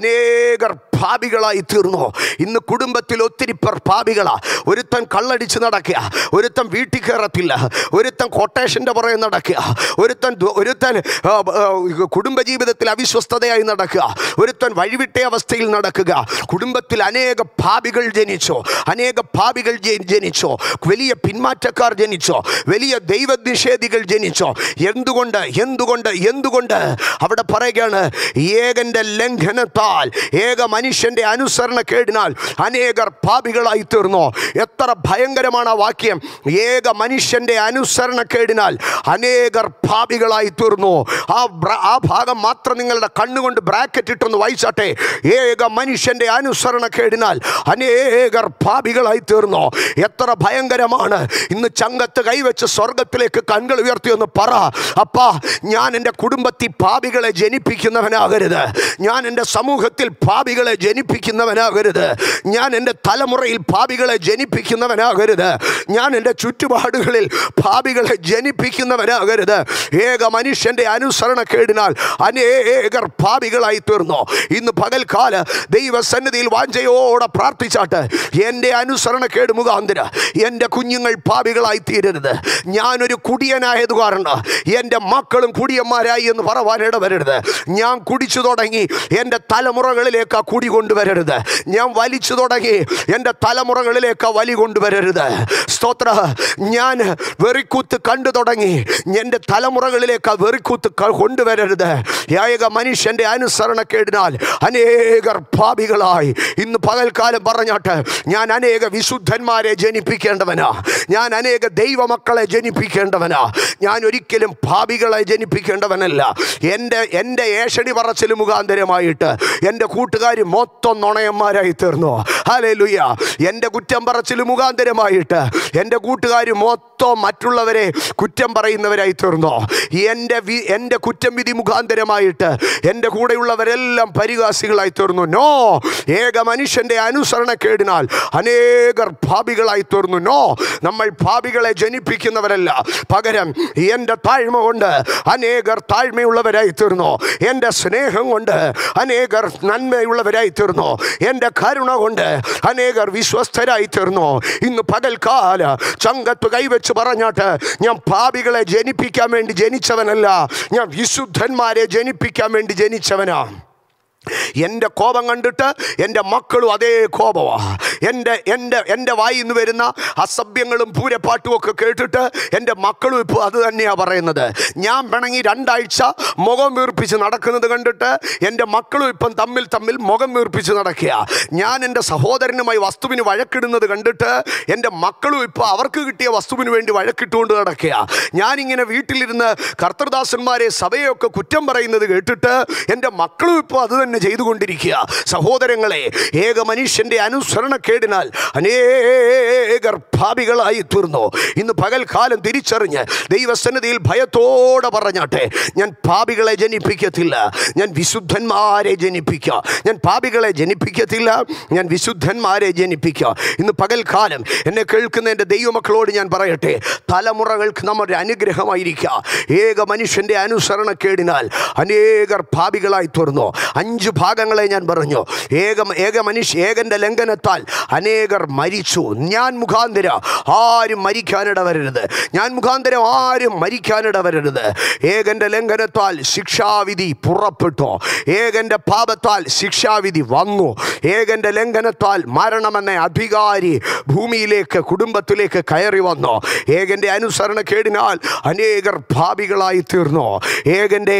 അനേകർ പാപികളായി തീർന്നു. ഇന്ന് കുടുംബത്തിൽ ഒത്തിരി പേർ പാപികളാ. ഒരുത്തൻ കള്ളടിച്ച് നടക്കുക, ഒരുത്തൻ വീട്ടിൽ കയറത്തില്ല, ഒരുത്തൻ കൊട്ടേഷൻ്റെ പുറകെ നടക്കുക, ഒരുത്തൻ ഒരുത്തൻ കുടുംബജീവിതത്തിൽ അവിശ്വസ്തതയായി നടക്കുക, ഒരുത്തൻ വഴിവിട്ട അവസ്ഥയിൽ നടക്കുക. കുടുംബത്തിൽ അനേക പാപികൾ ജനിച്ചോ, അനേക പാപികൾ ജനിച്ചോ, വലിയ പിന്മാറ്റക്കാർ ജനിച്ചോ, വലിയ ദൈവനിഷേധികൾ ജനിച്ചോ. എന്തുകൊണ്ട് എന്തുകൊണ്ട് എന്തുകൊണ്ട് അവിടെ പറയുകയാണ്, ഏകന്റെ ലംഘനത്താൽ, ഏക മനുഷ്യന്റെ അനുസരണക്കേടിനാൽ അനേകർ പാപികളായി തീർന്നു. എത്ര ഭയങ്കരമാണ് ആ വാക്യം. ഏക മനുഷ്യന്റെ അനുസരണക്കേടിനാൽ അനേകർ പാപികളായി തീർന്നു. ആ ആ ഭാഗം മാത്രം നിങ്ങളുടെ കണ്ണുകൊണ്ട് ബ്രാക്കറ്റ് ഇട്ടൊന്ന് വായിച്ചാട്ടെ. ഏക മനുഷ്യന്റെ അനുസരണക്കേടിനാൽ അനേകർ പാപികളായി തീർന്നു. എത്ര ഭയങ്കരമാണ്. ഇന്ന് ചങ്കത്ത് കൈവച്ച് സ്വർഗത്തിലേക്ക് കണ്ണുകൾ ഉയർത്തിയൊന്ന് പറ, അപ്പാ ഞാൻ എൻ്റെ കുടുംബത്തിൽ പാപികളെ ജനിപ്പിക്കുന്നവനാകരുത്, ഞാൻ എൻ്റെ സമൂഹത്തിൽ പാപികളെ ജനിപ്പിക്കുന്നവനാകരുത്, ഞാൻ എൻ്റെ തലമുറയിൽ പാപികളെ ജനിപ്പിക്കുന്നവനാകരുത്, ഞാൻ എൻ്റെ ചുറ്റുപാടുകളിൽ പാപികളെ ജനിപ്പിക്കുന്നവനാകരുത്. ഏക മനുഷ്യൻ്റെ അനുസരണക്കേടിനാൽ അനേകർ പാപികളായി തീർന്നു. ഇന്ന് പകൽക്കാല ദൈവസന്നിധിയിൽ വാഞ്ചയോടെ പ്രാർത്ഥിച്ചാട്ട്, എൻ്റെ അനുസരണക്കേട് മുഖാന്തരം എൻ്റെ കുഞ്ഞുങ്ങൾ പാപികളായി തീരരുത്. ഞാനൊരു കുടിയനായത് കാരണം എൻ്റെ മക്കളും കുടിയന്മാരായി എന്ന് പറവാനിട വരരുത്. ഞാൻ കുടിച്ചു തുടങ്ങി എൻ്റെ തലമുറകളിലേക്ക് ആ കുടി കൊണ്ടുവരരുത്. ഞാൻ വലിച്ചു തുടങ്ങി എൻ്റെ തലമുറകളിലേക്ക് ആ വലി കൊണ്ടുവരരുത്. സ്തോത്ര. ഞാൻ വെറിക്കൂത്ത് കണ്ടു തുടങ്ങി എൻ്റെ തലമുറകളിലേക്ക് ആ വെറിക്കൂത്ത് കൊണ്ടുവരരുത്. ഏക മനുഷ്യൻ്റെ അനുസരണക്കേടിനാൽ അനേകർ പാപികളായി. ഇന്ന് പകൽക്കാലം പറഞ്ഞാട്ട്, ഞാൻ അനേക വിശുദ്ധന്മാരെ ജനിപ്പിക്കേണ്ടവനാ, ഞാൻ അനേക ദൈവമക്കളെ ജനിപ്പിക്കേണ്ടവനാ, ഞാൻ ഒരിക്കലും പാപികളെ ജനിപ്പിക്കേണ്ടവനല്ല. എൻ്റെ എൻ്റെ ഏഷണി പറച്ചിൽ മുഖാന്തരമായിട്ട് എൻ്റെ കൂട്ടുകാർ മൊത്തം നുണയന്മാരായി തീർന്നു. ഹല്ലേലൂയ. എൻ്റെ കുറ്റം പറച്ചിൽ മുഖാന്തരമായിട്ട് എൻ്റെ കൂട്ടുകാർ മൊത്തം മറ്റുള്ളവരെ കുറ്റം പറയുന്നവരായി തീർന്നു. എൻ്റെ എൻ്റെ കുറ്റം വിധി മുഖാന്തരമായി ഫലമായിട്ട് എൻ്റെ കൂടെയുള്ളവരെല്ലാം പരിഹാസികളായി തീർന്നു. നോ, ഏക മനുഷ്യൻ്റെ അനുസരണക്കേടിനാൽ അനേകർ പാപികളായി തീർന്നു. നോ, നമ്മൾ പാപികളെ ജനിപ്പിക്കുന്നവരല്ല, പകരം എൻ്റെ താഴ്മ കൊണ്ട് അനേകർ താഴ്മയുള്ളവരായി തീർന്നു. എൻ്റെ സ്നേഹം കൊണ്ട് അനേകർ നന്മയുള്ളവരായി തീർന്നു. എൻ്റെ കരുണ കൊണ്ട് അനേകർ വിശ്വസ്തരായി തീർന്നു. ഇന്ന് പകൽക്കാല ചങ്കത്ത് കൈവച്ച് പറഞ്ഞാട്ട്, ഞാൻ പാപികളെ ജനിപ്പിക്കാൻ വേണ്ടി ജനിച്ചവനല്ല, ഞാൻ വിശുദ്ധന്മാരെ ജനിപ്പിക്കാൻ വേണ്ടി ജനിച്ചവനാ. എൻ്റെ കോപം കണ്ടിട്ട് എൻ്റെ മക്കളും അതേ കോപമാണ്. എൻ്റെ എൻ്റെ എൻ്റെ വായിൽ നിന്ന് വരുന്ന അസഭ്യങ്ങളും പൂരപ്പാട്ടും ഒക്കെ കേട്ടിട്ട് എൻ്റെ മക്കളും ഇപ്പോൾ അത് തന്നെയാണ് പറയുന്നത്. ഞാൻ പിണങ്ങി രണ്ടാഴ്ച മുഖം വീർപ്പിച്ച് നടക്കുന്നത് കണ്ടിട്ട് എൻ്റെ മക്കളും ഇപ്പം തമ്മിൽ തമ്മിൽ മുഖം വീർപ്പിച്ച് നടക്കുക. ഞാൻ എൻ്റെ സഹോദരനുമായി വസ്തുവിന് വഴക്കിടുന്നത് കണ്ടിട്ട് എൻ്റെ മക്കളും ഇപ്പോൾ അവർക്ക് കിട്ടിയ വസ്തുവിന് വേണ്ടി വഴക്കിട്ടുകൊണ്ട് നടക്കുക. ഞാനിങ്ങനെ വീട്ടിലിരുന്ന് കർത്തൃദാസന്മാരെ സഭയൊക്കെ കുറ്റം പറയുന്നത് കേട്ടിട്ട് എൻ്റെ മക്കളും ഇപ്പോൾ അത് തന്നെ ചെയ്തുകൊണ്ടിരിക്കുക. സഹോദരങ്ങളെ, ഏക മനുഷ്യന്റെ അനുസരണക്കേടിനാൽ അനേകർ പാപികളായി തീർന്നു. ഇന്ന് പകൽക്കാലം തിരിച്ചറിഞ്ഞ് ദൈവസന്നിധിയിൽ ഭയത്തോടെ പറഞ്ഞാട്ടെ, ഞാൻ പാപികളെ ജനിപ്പിക്കത്തില്ല, ഞാൻ വിശുദ്ധന്മാരെ ജനിപ്പിക്കാം. ഞാൻ പാപികളെ ജനിപ്പിക്കത്തില്ല, ഞാൻ വിശുദ്ധന്മാരെ ജനിപ്പിക്കാം. ഇന്ന് പകൽക്കാലം എന്നെ കേൾക്കുന്ന എൻ്റെ ദൈവമക്കളോട് ഞാൻ പറയട്ടെ, തലമുറകൾക്ക് നമ്മുടെ അനുഗ്രഹമായിരിക്കുക. ഏക മനുഷ്യന്റെ അനുസരണക്കേടിനാൽ അനേകർ പാപികളായി തീർന്നു. അഞ്ച് ഭാഗങ്ങളെ ഞാൻ പറഞ്ഞു. ഏക ഏക മനുഷ്യ ഏകന്റെ ലംഘനത്താൽ അനേകർ മരിച്ചു. ഞാൻ മുഖാന്തരം ആരും മരിക്കാനിട വരരുത്. ഞാൻ മുഖാന്തരം ആരും മരിക്കാനിട വരരുത്. ഏകന്റെ ലംഘനത്താൽ ശിക്ഷാവിധി പുറപ്പെട്ടു. ഏകന്റെ പാപത്താൽ ശിക്ഷാവിധി വന്നു. ഏകന്റെ ലംഘനത്താൽ മരണമെന്ന അധികാരി ഭൂമിയിലേക്ക് കുടുംബത്തിലേക്ക് കയറി വന്നു. ഏകന്റെ അനുസരണക്കേടിനാൽ അനേകർ പാപികളായി തീർന്നു. ഏകന്റെ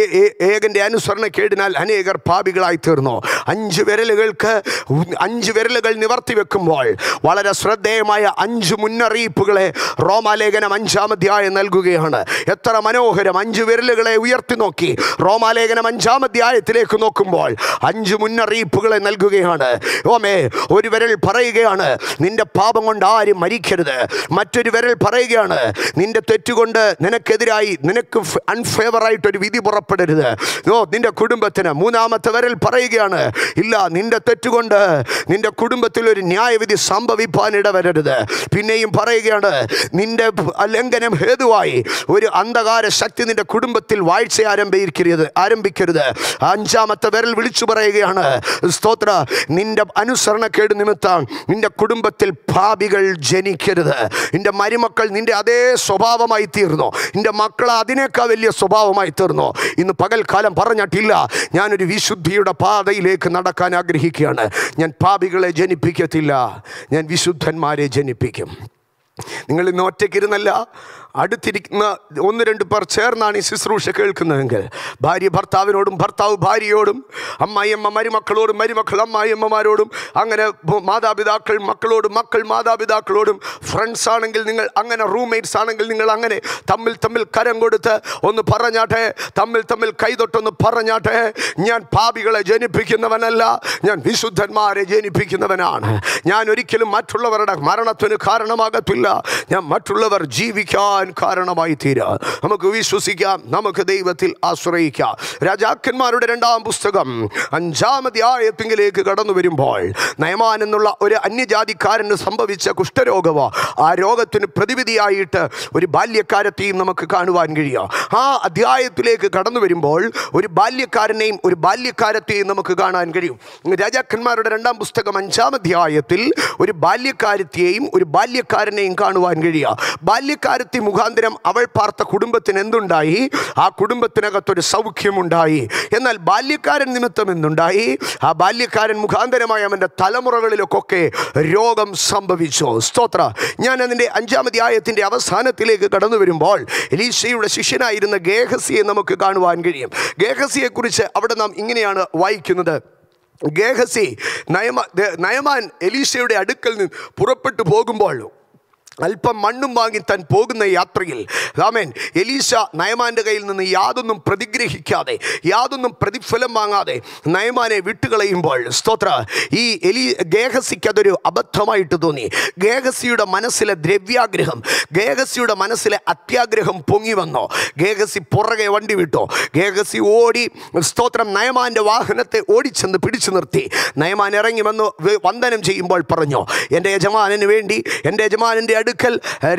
ഏകന്റെ അനുസരണക്കേടിനാൽ അനേകർ പാപികളായി തീർന്നു. അഞ്ച് വിരലുകൾക്ക് അഞ്ച് വിരലുകൾ നിവർത്തി വെക്കുമ്പോൾ വളരെ ശ്രദ്ധേയമായ അഞ്ച് മുന്നറിയിപ്പുകളെ റോമാലേഖനം അഞ്ചാം അധ്യായം നൽകുകയാണ്. എത്ര മനോഹരം! അഞ്ച് വിരലുകളെ ഉയർത്തി നോക്കി റോമാലേഖനം അഞ്ചാം അധ്യായത്തിലേക്ക് നോക്കുമ്പോൾ അഞ്ച് മുന്നറിയിപ്പുകളെ നൽകുകയാണ്. ഓമേ, ഒരു വിരൽ പറയുകയാണ്, നിന്റെ പാപം കൊണ്ട് ആരും മരിക്കരുത്. മറ്റൊരു വിരൽ പറയുകയാണ്, നിന്റെ തെറ്റുകൊണ്ട് നിനക്കെതിരായി നിനക്ക് അൺഫേവറായിട്ടൊരു വിധി പുറപ്പെടരുത്. ഓ, നിന്റെ കുടുംബത്തിന്. മൂന്നാമത്തെ വിരൽ പറയുകയാണ്, ഇല്ല, നിന്റെ തെറ്റുകൊണ്ട് നിന്റെ കുടുംബത്തിൽ ഒരു ന്യായവിധി സംഭവിപ്പാൻ ഇടവരരുത്. പിന്നെയും പറയുകയാണ്, നിന്റെ ലംഘനം ഹേതുവായി ഒരു അന്ധകാര ശക്തി നിന്റെ കുടുംബത്തിൽ വാഴ്ച ആരംഭിക്കരുത് ആരംഭിക്കരുത് അഞ്ചാമത്തെ വിരൽ വിളിച്ചു പറയുകയാണ്, സ്തോത്ര, നിന്റെ അനുസരണക്കേട് നിമിത്തം നിന്റെ കുടുംബത്തിൽ പാപികൾ ജനിക്കരുത്. നിന്റെ മരുമക്കൾ നിന്റെ അതേ സ്വഭാവമായി തീർന്നു. നിന്റെ മക്കൾ അതിനേക്കാൾ വലിയ സ്വഭാവമായി തീർന്നു. ഇന്ന് പകൽക്കാലം പറഞ്ഞിട്ടില്ല, ഞാനൊരു വിശുദ്ധിയുടെ പാതയിലേക്ക് നടക്കാൻ ആഗ്രഹിക്കുകയാണ്. ഞാൻ പാപികളെ ജനിപ്പിക്കത്തില്ല, ഞാൻ വിശുദ്ധന്മാരെ ജനിപ്പിക്കും. നിങ്ങൾ ഇന്ന് ഒറ്റയ്ക്കിരുന്നല്ല, അടുത്തിരിക്കുന്ന ഒന്ന് രണ്ട് പേർ ചേർന്നാണ് ഈ ശുശ്രൂഷ കേൾക്കുന്നതെങ്കിൽ, ഭാര്യ ഭർത്താവിനോടും, ഭർത്താവ് ഭാര്യയോടും, അമ്മായിയമ്മ മരുമക്കളോടും, മരുമക്കൾ അമ്മായിയമ്മമാരോടും, അങ്ങനെ മാതാപിതാക്കൾ മക്കളോടും, മക്കൾ മാതാപിതാക്കളോടും, ഫ്രണ്ട്സ് ആണെങ്കിൽ നിങ്ങൾ അങ്ങനെ, റൂംമേറ്റ്സ് ആണെങ്കിൽ നിങ്ങൾ അങ്ങനെ തമ്മിൽ തമ്മിൽ കരം കൊടുത്ത് ഒന്ന് പറഞ്ഞാട്ടെ, തമ്മിൽ തമ്മിൽ കൈതൊട്ടൊന്ന് പറഞ്ഞാട്ടെ, ഞാൻ പാപികളെ ജനിപ്പിക്കുന്നവനല്ല, ഞാൻ വിശുദ്ധന്മാരെ ജനിപ്പിക്കുന്നവനാണ്. ഞാൻ ഒരിക്കലും മറ്റുള്ളവരുടെ മരണത്തിന് കാരണമാകത്തില്ല, ഞാൻ മറ്റുള്ളവർ ജീവിക്കാൻ കാരണമായി തീരാ. നമുക്ക് വിശ്വസിക്കാം, നമുക്ക് ദൈവത്തിൽ ആശ്രയിക്കാം. രാജാക്കന്മാരുടെ രണ്ടാം പുസ്തകം അഞ്ചാം അധ്യായത്തിലേക്ക് കടന്നു വരുമ്പോൾ, നയമാൻ എന്നുള്ള ഒരു അന്യജാതിക്കാരന് സംഭവിച്ച കുഷ്ഠരോഗമോ ആ രോഗത്തിന് പ്രതിവിധിയായിട്ട് ഒരു ബാല്യക്കാരത്തെയും നമുക്ക് കാണുവാൻ കഴിയും. ആ അധ്യായത്തിലേക്ക് കടന്നു വരുമ്പോൾ ഒരു ബാല്യക്കാരനെയും ഒരു ബാല്യക്കാരത്തെയും നമുക്ക് കാണാൻ കഴിയും. രാജാക്കന്മാരുടെ രണ്ടാം പുസ്തകം അഞ്ചാം അധ്യായത്തിൽ ഒരു ബാല്യക്കാരത്തെയും ഒരു ബാല്യക്കാരനെയും കാണുവാൻ കഴിയുക. ബാല്യക്കാരത്തി മുഖാന്തരം അവൾ പാർത്ത കുടുംബത്തിന് എന്തുണ്ടായി? ആ കുടുംബത്തിനകത്തൊരു സൗഖ്യമുണ്ടായി. എന്നാൽ ബാല്യക്കാരൻ നിമിത്തം എന്തുണ്ടായി? ആ ബാല്യക്കാരൻ മുഖാന്തരമായി അവൻ്റെ തലമുറകളിലൊക്കെ രോഗം സംഭവിച്ചു. സ്തോത്ര. ഞാൻ അതിൻ്റെ അഞ്ചാം അധ്യായത്തിൻ്റെ അവസാനത്തിലേക്ക് കടന്നു വരുമ്പോൾ എലീശയുടെ ശിഷ്യനായിരുന്ന ഗേഹസിയെ നമുക്ക് കാണുവാൻ കഴിയും. ഗേഹസിയെക്കുറിച്ച് അവിടെ നാം ഇങ്ങനെയാണ് വായിക്കുന്നത്. ഗേഹസി നയമാൻ നയമാൻ എലീശയുടെ അടുക്കൽ നിന്ന് പുറപ്പെട്ടു പോകുമ്പോൾ അല്പം മണ്ണും വാങ്ങി താൻ പോകുന്ന യാത്രയിൽ ആമേൻ എലീശ നയമാൻ്റെ കയ്യിൽ നിന്ന് യാതൊന്നും പ്രതിഗ്രഹിക്കാതെ യാതൊന്നും പ്രതിഫലം വാങ്ങാതെ നയമാനെ വിട്ടുകളയുമ്പോൾ സ്തോത്ര ഈ എലി ഗേഹസിക്ക് അതൊരു അബദ്ധമായിട്ട് തോന്നി. ഗേഹസിയുടെ മനസ്സിലെ ദ്രവ്യാഗ്രഹം, ഗേഹസിയുടെ മനസ്സിലെ അത്യാഗ്രഹം പൊങ്ങി വന്നോ. ഗേഹസി പുറകെ വണ്ടി വിട്ടോ. ഗേഹസി ഓടി സ്തോത്രം നയമാൻ്റെ വാഹനത്തെ ഓടിച്ചെന്ന് പിടിച്ചു നിർത്തി. നയമാൻ ഇറങ്ങി വന്നു വന്ദനം ചെയ്യുമ്പോൾ പറഞ്ഞു, എൻ്റെ യജമാനന് വേണ്ടി എൻ്റെ യജമാനൻ്റെ അടുക്കൽ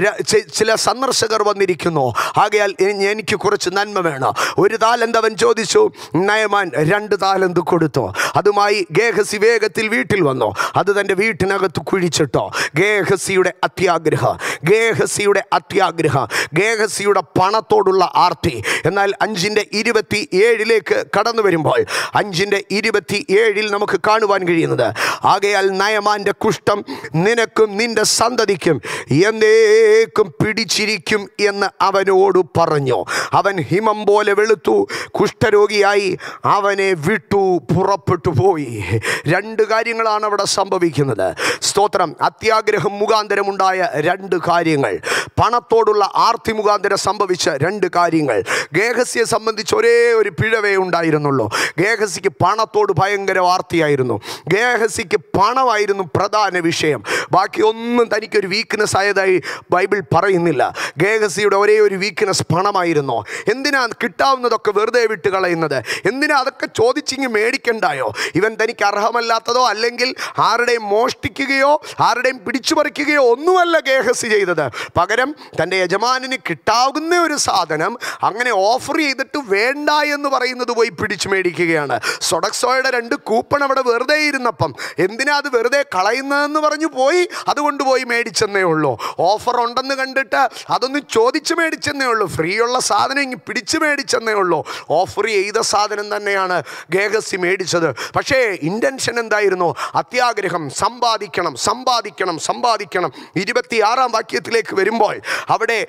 ചില സന്ദർശകർ വന്നിരിക്കുന്നു, ആകയാൽ എനിക്ക് കുറച്ച് നന്മ വേണം. ഒരു താലന്ത് അവൻ ചോദിച്ചു. നയമാൻ രണ്ട് താലന്ത് കൊടുത്തു. അതുമായി ഗേഹസി വേഗത്തിൽ വീട്ടിൽ വന്നു. അത് തൻ്റെ വീട്ടിനകത്ത് കുഴിച്ചിട്ടോ. ഗേഹസിയുടെ അത്യാഗ്രഹം, ഗേഹസിയുടെ അത്യാഗ്രഹം, ഗേഹസിയുടെ പണത്തോടുള്ള ആർത്തി. എന്നാൽ അഞ്ചിൻ്റെ ഇരുപത്തി ഏഴിലേക്ക് കടന്നു വരുമ്പോൾ അഞ്ചിൻ്റെ ഇരുപത്തി ഏഴിൽ നമുക്ക് കാണുവാൻ കഴിയുന്നത്, ആകയാൽ നയമാൻ്റെ കുഷ്ഠം നിനക്കും നിന്റെ സന്തതിക്കും എന്നേക്കും പിടിച്ചിരിക്കും എന്ന് അവനോട് പറഞ്ഞു. അവൻ ഹിമം പോലെ വെളുത്തു, കുഷ്ഠരോഗിയായി അവനെ വിട്ടു പുറപ്പെട്ടു പോയി. രണ്ട് കാര്യങ്ങളാണ് അവിടെ സംഭവിക്കുന്നത്. സ്തോത്രം. അത്യാഗ്രഹം മുഖാന്തരമുണ്ടായ രണ്ട് കാര്യങ്ങൾ, പണത്തോടുള്ള ആർത്തി മുഖാന്തരം സംഭവിച്ച രണ്ട് കാര്യങ്ങൾ. ഗേഹസിയെ സംബന്ധിച്ച് ഒരേ ഒരു പിഴവേ ഉണ്ടായിരുന്നുള്ളൂ. ഗേഹസിക്ക് പണത്തോട് ഭയങ്കര ആർത്തിയായിരുന്നു. ഗേഹസിക്ക് പണമായിരുന്നു പ്രധാന വിഷയം. ബാക്കി ഒന്നും തനിക്കൊരു വീക്ക്നെസ് ആയതായി ബൈബിൾ പറയുന്നില്ല. ഗേഹസിയുടെ ഒരേ ഒരു വീക്ക്നെസ് പണമായിരുന്നു. എന്തിനാ കിട്ടാവുന്നതൊക്കെ വെറുതെ വിട്ട് കളയുന്നത്? എന്തിനാ അതൊക്കെ ചോദിച്ചിങ്ങ് മേടിക്കണ്ടായോ? ഇവൻ തനിക്ക് അർഹമല്ലാത്തതോ അല്ലെങ്കിൽ ആരുടെയും മോഷ്ടിക്കുകയോ ആരുടെയും പിടിച്ചു പറിക്കുകയോ ഒന്നുമല്ല ഗേഹസി ചെയ്തത്. പകരം തൻ്റെ യജമാനന് കിട്ടാവുന്ന ഒരു സാധനം അങ്ങനെ ഓഫർ ചെയ്തിട്ട് വേണ്ട എന്ന് പറയുന്നത് പോയി പിടിച്ചു മേടിക്കുകയാണ്. സൊഡക്സോയുടെ രണ്ട് കൂപ്പൺ അവിടെ വെറുതെ ഇരുന്നപ്പം എന്തിനാ അത് വെറുതെ കളയുന്നതെന്ന് പറഞ്ഞു പോയി അതുകൊണ്ട് പോയി മേടിച്ചെന്നേ ഉള്ളൂ. ഓഫർ ഉണ്ടെന്ന് കണ്ടിട്ട് അതൊന്ന് ചോദിച്ച് മേടിച്ചെന്നേ ഉള്ളൂ. ഫ്രീ ഉള്ള സാധനം ഇങ്ങ് പിടിച്ച് മേടിച്ചെന്നേ ഉള്ളൂ. ഓഫർ ചെയ്ത സാധനം തന്നെയാണ് ഗേഹസി മേടിച്ചത്. പക്ഷേ ഇൻറ്റൻഷൻ എന്തായിരുന്നു? അത്യാഗ്രഹം, സമ്പാദിക്കണം സമ്പാദിക്കണം സമ്പാദിക്കണം. ഇരുപത്തിയാറാം വാക്യത്തിലേക്ക് വരുമ്പോൾ അവിടെ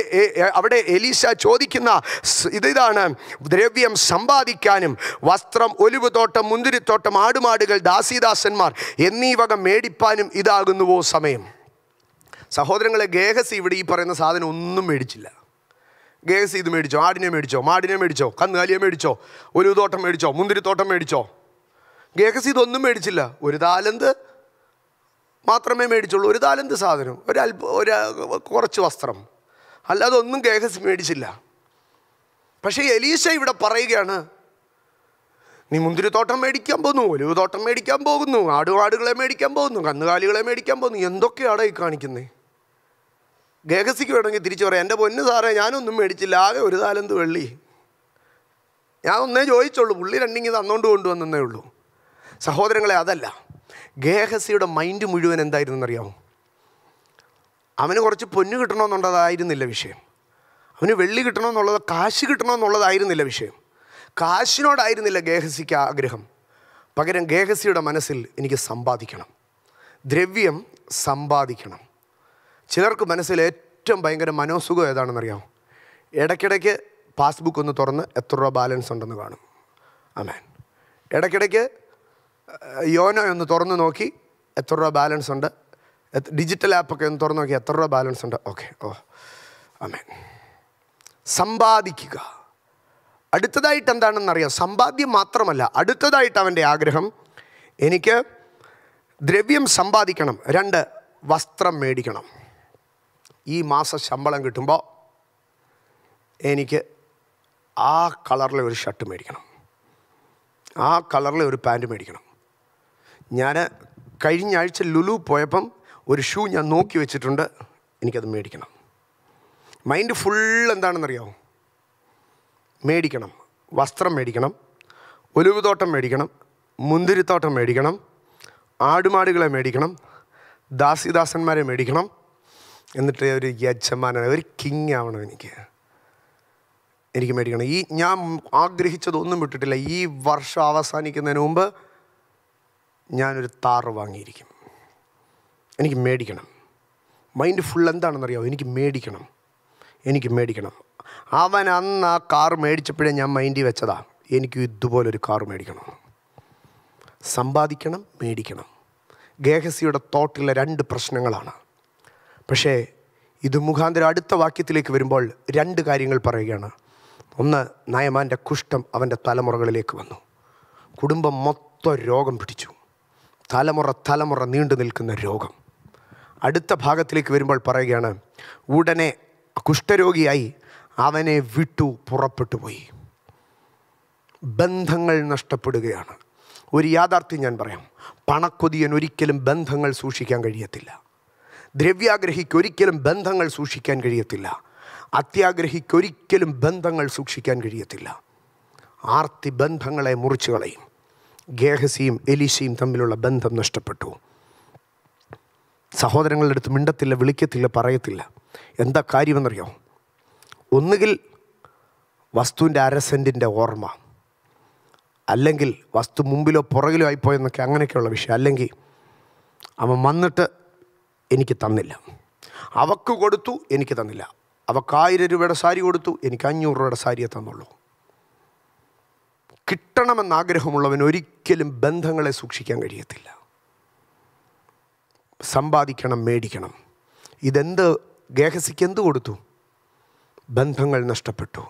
അവിടെ എലീശ ചോദിക്കുന്ന ഇതാണ്, ദ്രവ്യം സമ്പാദിക്കാനും വസ്ത്രം, ഒലിവുതോട്ടം, മുന്തിരിത്തോട്ടം, ആടുമാടുകൾ, ദാസീദാസന്മാർ എന്നീ വക മേടിപ്പാനും ഇതാകുന്നുവോ സമയം. സഹോദരങ്ങളെ, ഗേഹസി ഇവിടെ ഈ പറയുന്ന സാധനം ഒന്നും മേടിച്ചില്ല. ഗേഹസി ഇത് മേടിച്ചോ? ആടിനെ മേടിച്ചോ? മാടിനെ മേടിച്ചോ? കന്നുകാലിയെ മേടിച്ചോ? ഒലിവുതോട്ടം മേടിച്ചോ? മുന്തിരിത്തോട്ടം മേടിച്ചോ? ഗേഹസി ഇതൊന്നും മേടിച്ചില്ല. ഒരു താലന്ത് മാത്രമേ മേടിച്ചുള്ളൂ. ഒരു താലന്ത് സാധനം, ഒരു അല്പ ഒരു കുറച്ച് വസ്ത്രം, അല്ലാതെ ഒന്നും ഗേഹസി മേടിച്ചില്ല. പക്ഷേ എലീശ ഇവിടെ പറയുകയാണ്, നീ മുന്തിരിത്തോട്ടം മേടിക്കാൻ പോകുന്നു, ഒലിവുതോട്ടം മേടിക്കാൻ പോകുന്നു, ആടുമാടുകളെ മേടിക്കാൻ പോകുന്നു, കന്നുകാലികളെ മേടിക്കാൻ പോകുന്നു. എന്തൊക്കെയാണ് ഈ കാണിക്കുന്നത്? ഗേഹസിക്ക് വേണമെങ്കിൽ തിരിച്ചു പറയാം, എൻ്റെ പൊന്ന് സാറേ ഞാനൊന്നും മേടിച്ചില്ല, ആകെ ഒരു താലന്ത് വെള്ളി. ഞാൻ ഒന്നേ ചോദിച്ചുള്ളൂ, പുള്ളി രണ്ടിങ്ങി തന്നോണ്ട് കൊണ്ടുവന്നേ ഉള്ളൂ. സഹോദരങ്ങളെ, അതല്ല. ഗേഹസിയുടെ മൈൻഡ് മുഴുവൻ എന്തായിരുന്നു എന്നറിയാമോ? അവന് കുറച്ച് പൊന്ന് കിട്ടണമെന്നുള്ളതായിരുന്നില്ല വിഷയം. അവന് വെള്ളി കിട്ടണമെന്നുള്ളത്, കാശ് കിട്ടണമെന്നുള്ളതായിരുന്നില്ല വിഷയം. കാശിനോടായിരുന്നില്ല ഗേഹസിക്ക് ആഗ്രഹം. പകരം ഗേഹസിയുടെ മനസ്സിൽ എനിക്ക് സമ്പാദിക്കണം, ദ്രവ്യം സമ്പാദിക്കണം. ചിലർക്ക് മനസ്സിൽ ഏറ്റവും ഭയങ്കര മനോസുഖം ഏതാണെന്നറിയാമോ? ഇടയ്ക്കിടയ്ക്ക് പാസ്ബുക്ക് ഒന്ന് തുറന്ന് എത്ര രൂപ ബാലൻസ് ഉണ്ടെന്ന് കാണും. ആമേൻ. ഇടയ്ക്കിടയ്ക്ക് യോനോ ഒന്ന് തുറന്ന് നോക്കി എത്ര രൂപ ബാലൻസ് ഉണ്ട്, ഡിജിറ്റൽ ആപ്പൊക്കെ ഒന്ന് തുറന്ന് നോക്കി എത്ര രൂപ ബാലൻസ് ഉണ്ട്. ഓക്കെ, ഓ ആമേൻ. സമ്പാദിക്കുക. അടുത്തതായിട്ട് എന്താണെന്നറിയാം? സമ്പാദ്യം മാത്രമല്ല, അടുത്തതായിട്ട് അവൻ്റെ ആഗ്രഹം, എനിക്ക് ദ്രവ്യം സമ്പാദിക്കണം, രണ്ട് വസ്ത്രം മേടിക്കണം. ഈ മാസം ശമ്പളം കിട്ടുമ്പോൾ എനിക്ക് ആ കളറിലെ ഒരു ഷർട്ട് മേടിക്കണം, ആ കളറിലെ ഒരു പാൻറ്റ് മേടിക്കണം. ഞാൻ കഴിഞ്ഞ ആഴ്ച ലുലു പോയപ്പം ഒരു ഷൂ ഞാൻ നോക്കി വെച്ചിട്ടുണ്ട്, എനിക്കത് മേടിക്കണം. മൈൻഡ് ഫുൾ എന്താണെന്നറിയാമോ? മേടിക്കണം, വസ്ത്രം മേടിക്കണം, ഒലിവുതോട്ടം മേടിക്കണം, മുന്തിരിത്തോട്ടം മേടിക്കണം, ആടുമാടുകളെ മേടിക്കണം, ദാസിദാസന്മാരെ മേടിക്കണം. എന്നിട്ട് ഒരു യജമാനൻ, ഒരു കിങ് ആവണം എനിക്ക് എനിക്ക് മേടിക്കണം. ഈ ഞാൻ ആഗ്രഹിച്ചതൊന്നും വിട്ടിട്ടില്ല. ഈ വർഷം അവസാനിക്കുന്നതിന് മുമ്പ് ഞാനൊരു താറ് വാങ്ങിയിരിക്കും. എനിക്ക് മേടിക്കണം. മൈൻഡ് ഫുൾ എന്താണെന്നറിയാമോ? എനിക്ക് മേടിക്കണം, എനിക്ക് മേടിക്കണം. അവൻ അന്ന് ആ കാർ മേടിച്ചപ്പോഴേ ഞാൻ മൈൻഡിൽ വെച്ചതാ, എനിക്ക് ഇതുപോലൊരു കാർ മേടിക്കണം. സമ്പാദിക്കണം, മേടിക്കണം. ഗേഹസിയുടെ തോട്ടിലെ രണ്ട് പ്രശ്നങ്ങളാണ്. പക്ഷേ ഇത് മുഖാന്തരം അടുത്ത വാക്യത്തിലേക്ക് വരുമ്പോൾ രണ്ട് കാര്യങ്ങൾ പറയുകയാണ്. ഒന്ന്, നയമാൻ്റെ കുഷ്ഠം അവൻ്റെ തലമുറകളിലേക്ക് വന്നു. കുടുംബം മൊത്തം രോഗം പിടിച്ചു. തലമുറ തലമുറ നീണ്ടു നിൽക്കുന്ന രോഗം. അടുത്ത ഭാഗത്തിലേക്ക് വരുമ്പോൾ പറയുകയാണ്, ഉടനെ കുഷ്ഠരോഗിയായി അവനെ വിട്ടു പുറപ്പെട്ടു പോയി. ബന്ധങ്ങൾ നഷ്ടപ്പെടുകയാണ്. ഒരു യാഥാർത്ഥ്യം ഞാൻ പറയാം. പണക്കൊതിയൻ ഒരിക്കലും ബന്ധങ്ങൾ സൂക്ഷിക്കാൻ കഴിയത്തില്ല. ദ്രവ്യാഗ്രഹിക്ക് ഒരിക്കലും ബന്ധങ്ങൾ സൂക്ഷിക്കാൻ കഴിയത്തില്ല. അത്യാഗ്രഹിക്ക് ഒരിക്കലും ബന്ധങ്ങൾ സൂക്ഷിക്കാൻ കഴിയത്തില്ല. ആർത്തി ബന്ധങ്ങളെ മുറിച്ചു കളയും. ഗേഹസിയും എലീശയും തമ്മിലുള്ള ബന്ധം നഷ്ടപ്പെട്ടു. സഹോദരങ്ങളുടെ അടുത്ത് മിണ്ടത്തില്ല, വിളിക്കത്തില്ല, പറയത്തില്ല. എന്താ കാര്യമെന്നറിയോ? ഒന്നുകിൽ വസ്തുവിൻ്റെ അരസെൻറ്റിൻ്റെ ഓർമ്മ, അല്ലെങ്കിൽ വസ്തു മുമ്പിലോ പുറകിലോ ആയിപ്പോയെന്നൊക്കെ അങ്ങനെയൊക്കെയുള്ള വിഷയം. അല്ലെങ്കിൽ അവൻ വന്നിട്ട് എനിക്ക് തന്നില്ല, അവക്ക് കൊടുത്തു എനിക്ക് തന്നില്ല, അവക്ക് ആയിരം രൂപയുടെ സാരി കൊടുത്തു എനിക്ക് അഞ്ഞൂറ് രൂപയുടെ സാരിയെ തന്നുള്ളൂ. കിട്ടണമെന്നാഗ്രഹമുള്ളവൻ ഒരിക്കലും ബന്ധങ്ങളെ സൂക്ഷിക്കാൻ കഴിയത്തില്ല. സമ്പാദിക്കണം, മേടിക്കണം. ഇതെന്ത് ഗേഹസിക്ക് എന്ത് കൊടുത്തു? ബന്ധങ്ങൾ നഷ്ടപ്പെട്ടു.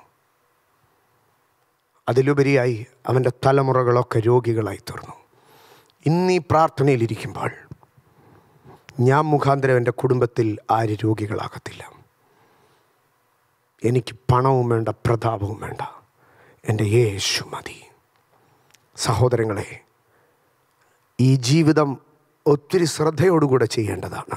അതിലുപരിയായി അവൻ്റെ തലമുറകളൊക്കെ രോഗികളായി തീർന്നു. ഇന്നീ പ്രാർത്ഥനയിലിരിക്കുമ്പോൾ ഞാൻ മുഖാന്തരം എൻ്റെ കുടുംബത്തിൽ ആര് രോഗികളാകത്തില്ല. എനിക്ക് പണവും വേണ്ട, പ്രതാപവും വേണ്ട, എൻ്റെ യേശു മതി. സഹോദരങ്ങളെ, ഈ ജീവിതം ഒത്തിരി ശ്രദ്ധയോടുകൂടെ ചെയ്യേണ്ടതാണ്.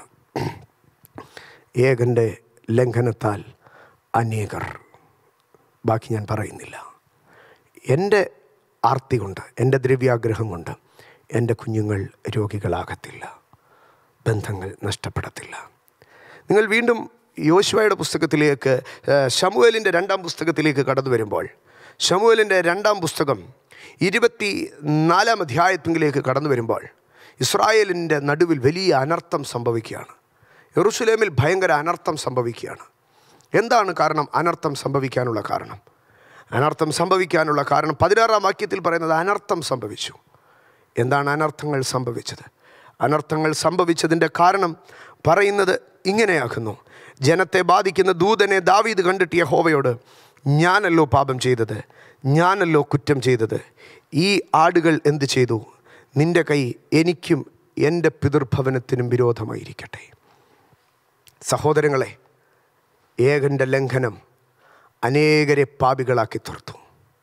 ഏകൻ്റെ ലംഘനത്താൽ അനേകർ, ബാക്കി ഞാൻ പറയുന്നില്ല. എൻ്റെ ആർത്തി കൊണ്ട്, എൻ്റെ ദ്രവ്യാഗ്രഹം കൊണ്ട് എൻ്റെ കുഞ്ഞുങ്ങൾ രോഗികളാകത്തില്ല, ബന്ധങ്ങൾ നഷ്ടപ്പെടത്തില്ല. നിങ്ങൾ വീണ്ടും യോശുവയുടെ പുസ്തകത്തിലേക്ക്, ശമൂവേലിൻ്റെ രണ്ടാം പുസ്തകത്തിലേക്ക് കടന്നു വരുമ്പോൾ, ശമൂവേലിൻ്റെ രണ്ടാം പുസ്തകം ഇരുപത്തി നാലാം അധ്യായത്തിലേക്ക് കടന്നു വരുമ്പോൾ ഇസ്രായേലിൻ്റെ നടുവിൽ വലിയ അനർത്ഥം സംഭവിക്കുകയാണ്. യെരൂശലേമിൽ ഭയങ്കര അനർത്ഥം സംഭവിക്കുകയാണ്. എന്താണ് കാരണം? അനർത്ഥം സംഭവിക്കാനുള്ള കാരണം അനർത്ഥം സംഭവിക്കാനുള്ള കാരണം പതിനാറാം വാക്യത്തിൽ പറയുന്നത് അനർത്ഥം സംഭവിച്ചു. എന്താണ് അനർത്ഥങ്ങൾ സംഭവിച്ചത്? അനർത്ഥങ്ങൾ സംഭവിച്ചതിൻ്റെ കാരണം പറയുന്നത് ഇങ്ങനെയാകുന്നു. ജനത്തെ ബാധിക്കുന്ന ദൂതനെ ദാവീദ് കണ്ടിട്ട് യഹോവയോട്, ഞാനല്ലോ പാപം ചെയ്തത്, ഞാനല്ലോ കുറ്റം ചെയ്തത്. ഈ ആടുകൾ എന്ത് ചെയ്തു? നിൻ്റെ കൈ എനിക്കും എൻ്റെ പിതൃഭവനത്തിനും വിരോധമായിരിക്കട്ടെ. സഹോദരങ്ങളെ, ഏകൻ്റെ ലംഘനം അനേകരെ പാപികളാക്കി തീർത്തു.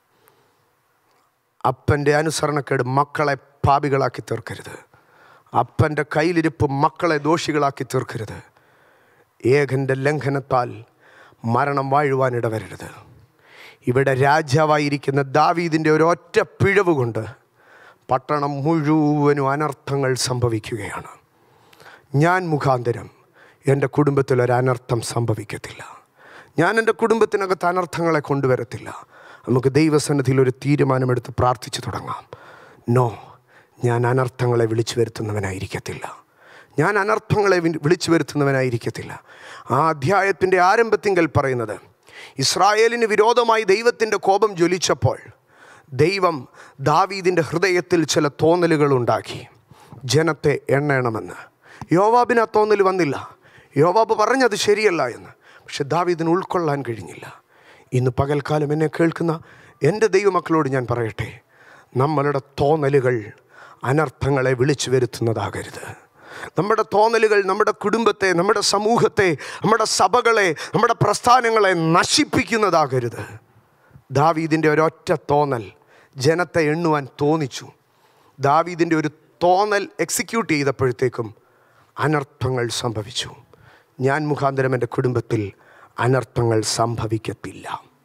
അപ്പൻ്റെ അനുസരണക്കേട് മക്കളെ പാപികളാക്കി തീർക്കരുത്. അപ്പൻ്റെ കയ്യിലിരിപ്പ് മക്കളെ ദോഷികളാക്കി തീർക്കരുത്. ഏകൻ്റെ ലംഘനത്താൽ മരണം വാഴുവാനിടവരരുത്. ഇവിടെ രാജാവായിരിക്കുന്ന ദാവീദിൻ്റെ ഒരൊറ്റ പിഴവ് കൊണ്ട് പട്ടണം മുഴുവനും അനർത്ഥങ്ങൾ സംഭവിക്കുകയാണ്. ഞാൻ മുഖാന്തരം എൻ്റെ കുടുംബത്തിലൊരനർത്ഥം സംഭവിക്കത്തില്ല. ഞാൻ എൻ്റെ കുടുംബത്തിനകത്ത് അനർത്ഥങ്ങളെ കൊണ്ടുവരത്തില്ല. നമുക്ക് ദൈവസന്നിധിയിൽ ഒരു തീരുമാനമെടുത്ത് പ്രാർത്ഥിച്ചു തുടങ്ങാം. നോ, ഞാൻ അനർത്ഥങ്ങളെ വിളിച്ചു വരുത്തുന്നവനായിരിക്കത്തില്ല. ഞാൻ അനർത്ഥങ്ങളെ വിളിച്ചു വരുത്തുന്നവനായിരിക്കത്തില്ല. ആ അധ്യായത്തിൻ്റെ ആരംഭത്തിങ്കൽ പറയുന്നത്, ഇസ്രായേലിന് വിരോധമായി ദൈവത്തിൻ്റെ കോപം ജ്വലിച്ചപ്പോൾ ദൈവം ദാവീദിൻ്റെ ഹൃദയത്തിൽ ചില തോന്നലുകൾ ഉണ്ടാക്കി, ജനത്തെ എണ്ണണമെന്ന്. യോവാബിന് ആ തോന്നൽ വന്നില്ല. യോവാബ് പറഞ്ഞത് ശരിയല്ല എന്ന്. പക്ഷെ ദാവീദിന് ഉൾക്കൊള്ളാൻ കഴിഞ്ഞില്ല. ഇന്ന് പകൽക്കാലം എന്നെ കേൾക്കുന്ന എൻ്റെ ദൈവമക്കളോട് ഞാൻ പറയട്ടെ, നമ്മളുടെ തോന്നലുകൾ അനർത്ഥങ്ങളെ വിളിച്ചു വരുത്തുന്നതാകരുത്. നമ്മുടെ തോന്നലുകൾ നമ്മുടെ കുടുംബത്തെ, നമ്മുടെ സമൂഹത്തെ, നമ്മുടെ സഭകളെ, നമ്മുടെ പ്രസ്ഥാനങ്ങളെ നശിപ്പിക്കുന്നതാകരുത്. ദാവീദിൻ്റെ ഒരൊറ്റ തോന്നൽ ജനത്തെ എണ്ണുവാൻ തോന്നിച്ചു. ദാവീദിൻ്റെ ഒരു തോന്നൽ എക്സിക്യൂട്ട് ചെയ്തപ്പോഴത്തേക്കും അനർത്ഥങ്ങൾ സംഭവിച്ചു. ഞാൻ മുഖാന്തരം എൻ്റെ കുടുംബത്തിൽ അനർത്ഥങ്ങൾ സംഭവിക്കത്തില്ല.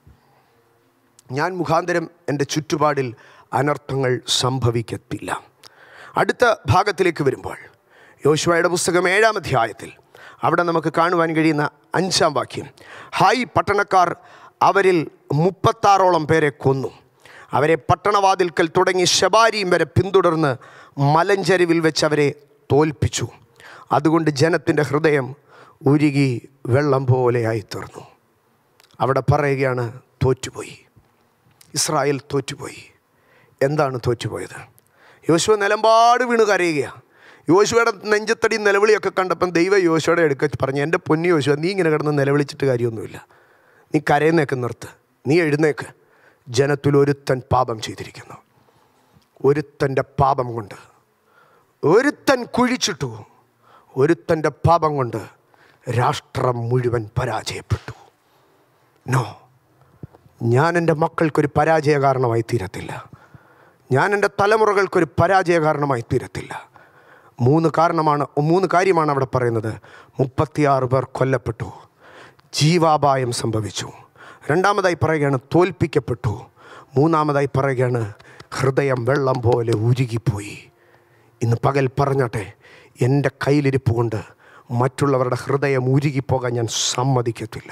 ഞാൻ മുഖാന്തരം എൻ്റെ ചുറ്റുപാടിൽ അനർത്ഥങ്ങൾ സംഭവിക്കത്തില്ല. അടുത്ത ഭാഗത്തിലേക്ക് വരുമ്പോൾ യോശുവയുടെ പുസ്തകം ഏഴാം അധ്യായത്തിൽ അവിടെ നമുക്ക് കാണുവാൻ കഴിയുന്ന അഞ്ചാം വാക്യം, ഹായ് പട്ടണക്കാർ അവരിൽ മുപ്പത്താറോളം പേരെ കൊന്നു. അവരെ പട്ടണവാതിൽക്കൽ തുടങ്ങി ശബാരിയും വരെ പിന്തുടർന്ന് മലഞ്ചരിവിൽ വെച്ച് അവരെ തോൽപ്പിച്ചു. അതുകൊണ്ട് ജനത്തിൻ്റെ ഹൃദയം ഉരുകി വെള്ളം പോലെയായി തീർന്നു. അവിടെ പറയുകയാണ്, തോറ്റുപോയി, ഇസ്രായേൽ തോറ്റുപോയി. എന്താണ് തോറ്റുപോയത്? യോശുവ നിലമ്പാട് വീണ് കരയുകയാണ്. യോശുവയുടെ നെഞ്ചത്തടി നിലവിളിയൊക്കെ കണ്ടപ്പം ദൈവം യോശുവയുടെ എടുക്ക പറഞ്ഞു, എൻ്റെ പൊന്നു യോശുവ, നീ ഇങ്ങനെ കിടന്ന് നിലവിളിച്ചിട്ട് കാര്യമൊന്നുമില്ല. നീ കരയുന്നേക്ക് നിർത്ത്, നീ എഴുന്നേക്ക്. ജനത്തിൽ ഒരുത്തൻ പാപം ചെയ്തിരിക്കുന്നു. ഒരുത്തൻ്റെ പാപം കൊണ്ട് ഒരുത്തൻ കുഴിച്ചിട്ടു. ഒരുത്തൻ്റെ പാപം കൊണ്ട് രാഷ്ട്രം മുഴുവൻ പരാജയപ്പെട്ടു. നോ, ഞാൻ എൻ്റെ മക്കൾക്കൊരു പരാജയ കാരണമായി തീരത്തില്ല. ഞാൻ എൻ്റെ തലമുറകൾക്കൊരു പരാജയ കാരണമായി തീരത്തില്ല. മൂന്ന് കാരണമാണ് മൂന്ന് കാര്യമാണ് അവിടെ പറയുന്നത്. മുപ്പത്തിയാറ് പേർ കൊല്ലപ്പെട്ടു, ജീവാപായം സംഭവിച്ചു. രണ്ടാമതായി പറയുകയാണ് തോൽപ്പിക്കപ്പെട്ടു. മൂന്നാമതായി പറയുകയാണ് ഹൃദയം വെള്ളം പോലെ ഉരുകിപ്പോയി. ഇന്ന് പകൽ പറഞ്ഞാട്ടെ, എൻ്റെ കയ്യിലിരിപ്പ് കൊണ്ട് മറ്റുള്ളവരുടെ ഹൃദയം ഉരുകിപ്പോകാൻ ഞാൻ സമ്മതിക്കത്തില്ല.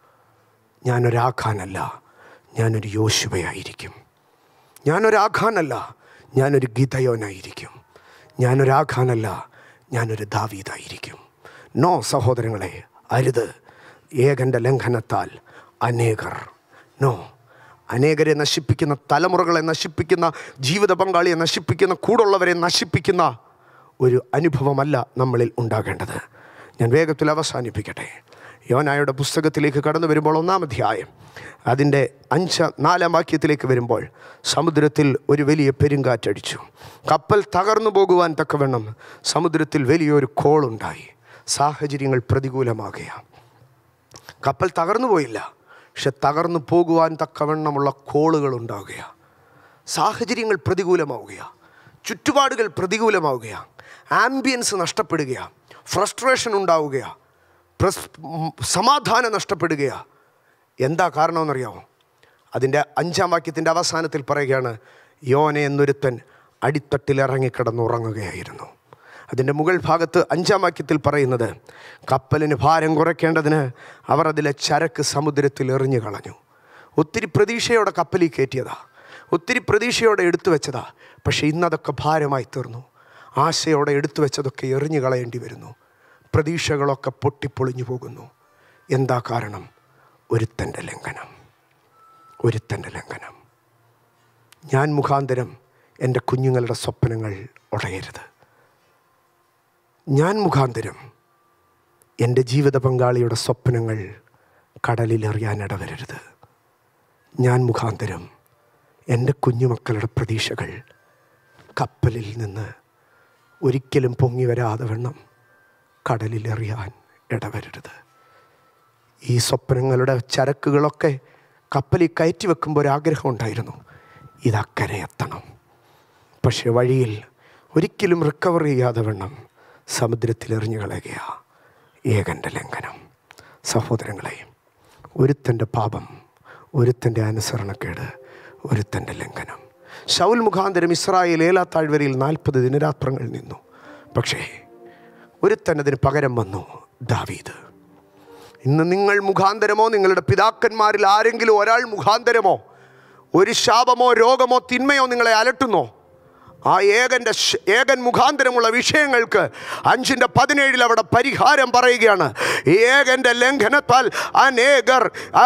ഞാനൊരാഖാനല്ല, ഞാനൊരു യോശുവയായിരിക്കും. ഞാനൊരാഖാനല്ല, ഞാനൊരു ഗിദയോനായിരിക്കും. ഞാനൊരാഖാനല്ല, ഞാനൊരു ദാവീദായിരിക്കും. നോ സഹോദരങ്ങളെ, അരുത്. ഏകൻ്റെ ലംഘനത്താൽ അനേകർ, നോ, അനേകരെ നശിപ്പിക്കുന്ന, തലമുറകളെ നശിപ്പിക്കുന്ന, ജീവിത പങ്കാളിയെ നശിപ്പിക്കുന്ന, കൂടുള്ളവരെ നശിപ്പിക്കുന്ന ഒരു അനുഭവമല്ല നമ്മളിൽ ഉണ്ടാകേണ്ടത്. ഞാൻ വേഗത്തിൽ അവസാനിപ്പിക്കട്ടെ. യോനായുടെ പുസ്തകത്തിലേക്ക് കടന്നു വരുമ്പോൾ ഒന്നാം അധ്യായം അതിൻ്റെ അഞ്ച് നാലാം വാക്യത്തിലേക്ക് വരുമ്പോൾ സമുദ്രത്തിൽ ഒരു വലിയ പെരുങ്കാറ്റടിച്ചു. കപ്പൽ തകർന്നു പോകുവാൻ തക്കവണ്ണം സമുദ്രത്തിൽ വലിയൊരു കോളുണ്ടായി. സാഹചര്യങ്ങൾ പ്രതികൂലമാകുകയാണ്. കപ്പൽ തകർന്നു പോയില്ല, പക്ഷെ തകർന്നു പോകുവാൻ തക്കവണ്ണമുള്ള കോളുകൾ ഉണ്ടാവുകയാണ്. സാഹചര്യങ്ങൾ പ്രതികൂലമാവുകയാണ്, ചുറ്റുപാടുകൾ പ്രതികൂലമാവുകയാണ്, ആംബിയൻസ് നഷ്ടപ്പെടുകയാണ്, ഫ്രസ്ട്രേഷൻ ഉണ്ടാവുകയാണ്, പ്രസ് സമാധാനം നഷ്ടപ്പെടുകയാണ്. എന്താ കാരണമെന്നറിയാമോ? അതിൻ്റെ അഞ്ചാം വാക്യത്തിൻ്റെ അവസാനത്തിൽ പറയുകയാണ്, യോന എന്നൊരുത്തൻ അടിത്തട്ടിൽ ഇറങ്ങിക്കിടന്നുറങ്ങുകയായിരുന്നു. അതിൻ്റെ മുകൾ ഭാഗത്ത് അഞ്ചാം വാക്യത്തിൽ പറയുന്നത്, കപ്പലിന് ഭാരം കുറയ്ക്കേണ്ടതിന് അവർ അതിലെ ചരക്ക് സമുദ്രത്തിൽ എറിഞ്ഞു കളഞ്ഞു. ഒത്തിരി പ്രതീക്ഷയോടെ കപ്പലിൽ കയറ്റിയതാ, ഒത്തിരി പ്രതീക്ഷയോടെ എടുത്തു വെച്ചതാ. പക്ഷേ ഇന്നതൊക്കെ ഭാരമായി തീർന്നു. ആശയോടെ എടുത്തു വെച്ചതൊക്കെ എറിഞ്ഞു കളയേണ്ടി വരുന്നു. പ്രതീക്ഷകളൊക്കെ പൊട്ടിപ്പൊളിഞ്ഞു പോകുന്നു. എന്താ കാരണം? ഒരുത്തൻ്റെ ലംഘനം, ഒരുത്തൻ്റെ ലംഘനം. ഞാൻ മുഖാന്തരം എൻ്റെ കുഞ്ഞുങ്ങളുടെ സ്വപ്നങ്ങൾ ഉടയരുത്. ഞാൻ മുഖാന്തരം എൻ്റെ ജീവിത പങ്കാളിയുടെ സ്വപ്നങ്ങൾ കടലിലെറിയാനിടവരരുത്. ഞാൻ മുഖാന്തരം എൻ്റെ കുഞ്ഞുമക്കളുടെ പ്രതീക്ഷകൾ കപ്പലിൽ നിന്ന് ഒരിക്കലും പൊങ്ങി വരാതെ വണ്ണം കടലിലെറിയാൻ ഇടവരരുത്. ഈ സ്വപ്നങ്ങളുടെ ചരക്കുകളൊക്കെ കപ്പലിൽ കയറ്റി വെക്കുമ്പോൾ ഒരാഗ്രഹം ഉണ്ടായിരുന്നു, ഇതക്കരെ എത്തണം. പക്ഷേ വഴിയിൽ ഒരിക്കലും റിക്കവർ ചെയ്യാതെ വണ്ണം സമുദ്രത്തിലെറിഞ്ഞു കളയുകയാണ്. ഏകൻ്റെ ലംഘനം. സഹോദരങ്ങളെ, ഒരുത്തൻ്റെ പാപം, ഒരുത്തൻ്റെ അനുസരണക്കേട്, ഒരുത്തൻ്റെ ലംഘനം. ശൗൽ മുഖാന്തരം ഇസ്രായേൽ ഏലാ താഴ്വരയിൽ നാൽപ്പത് ദിനരാത്രങ്ങൾ നിന്നു. പക്ഷേ ഒരുത്തൻ അതിന് പകരം വന്നു, ദാവീദ്. ഇന്ന് നിങ്ങൾ മുഖാന്തരമോ, നിങ്ങളുടെ പിതാക്കന്മാരിൽ ആരെങ്കിലും ഒരാൾ മുഖാന്തരമോ ഒരു ശാപമോ രോഗമോ തിന്മയോ നിങ്ങളെ അലട്ടുന്നോ? ആ ഏകൻ്റെ ഏകൻ മുഖാന്തരമുള്ള വിഷയങ്ങൾക്ക് അഞ്ചിൻ്റെ പതിനേഴിൽ അവിടെ പരിഹാരം പറയുകയാണ്. ഏകൻ്റെ ലംഘനത്താൽ അനേകർ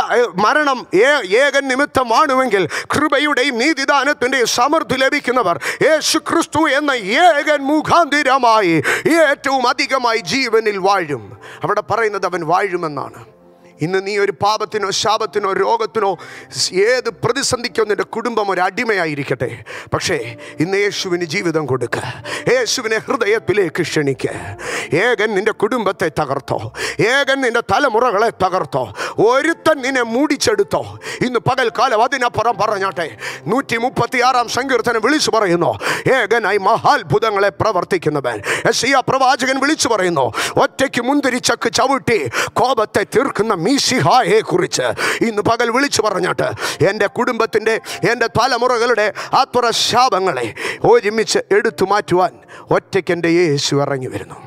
മരണം ഏകൻ നിമിത്തമാണുവെങ്കിൽ കൃപയുടെയും നീതിദാനത്തിൻ്റെയും സമൃദ്ധി ലഭിക്കുന്നവർ യേശു ക്രിസ്തു എന്ന ഏകൻ മുഖാന്തരമായി ഏറ്റവും അധികമായി ജീവനിൽ വാഴും. അവിടെ പറയുന്നത് അവൻ വാഴുമെന്നാണ്. ഇന്ന് നീ ഒരു പാപത്തിനോ ശാപത്തിനോ രോഗത്തിനോ ഏത് പ്രതിസന്ധിക്കോ നിൻ്റെ കുടുംബം ഒരു അടിമയായിരിക്കട്ടെ. പക്ഷേ ഇന്ന് യേശുവിന് ജീവിതം കൊടുക്കുക, യേശുവിനെ ഹൃദയത്തിലേക്ക് ക്ഷണിക്കുക. ഏകൻ നിൻ്റെ കുടുംബത്തെ തകർത്തോ, ഏകൻ നിൻ്റെ തലമുറകളെ തകർത്തോ, ഒരുത്തൻ നിന്നെ മൂടിച്ചെടുത്തോ, ഇന്ന് പകൽക്കാലം അതിനപ്പുറം പറഞ്ഞാട്ടെ. നൂറ്റി മുപ്പത്തി ആറാം സങ്കീർത്തനം വിളിച്ചു പറയുന്നു, ഏകനായി മഹാത്ഭുതങ്ങളെ പ്രവർത്തിക്കുന്നവൻ. യെശയ്യാ പ്രവാചകൻ വിളിച്ചു പറയുന്നു, ഒറ്റയ്ക്ക് മുന്തിരിച്ചക്ക് ചവിട്ടി കോപത്തെ തീർക്കുന്ന മീശിഹായെ കുറിച്ച് ഇന്ന് പകൽ വിളിച്ചു പറഞ്ഞാട്ട് എൻ്റെ കുടുംബത്തിൻ്റെ, എൻ്റെ തലമുറകളുടെ ആത്മ ശാപങ്ങളെ ഒരുമിച്ച് എടുത്തു മാറ്റുവാൻ ഒറ്റയ്ക്ക് എൻ്റെ യേശു ഇറങ്ങി വരുന്നു.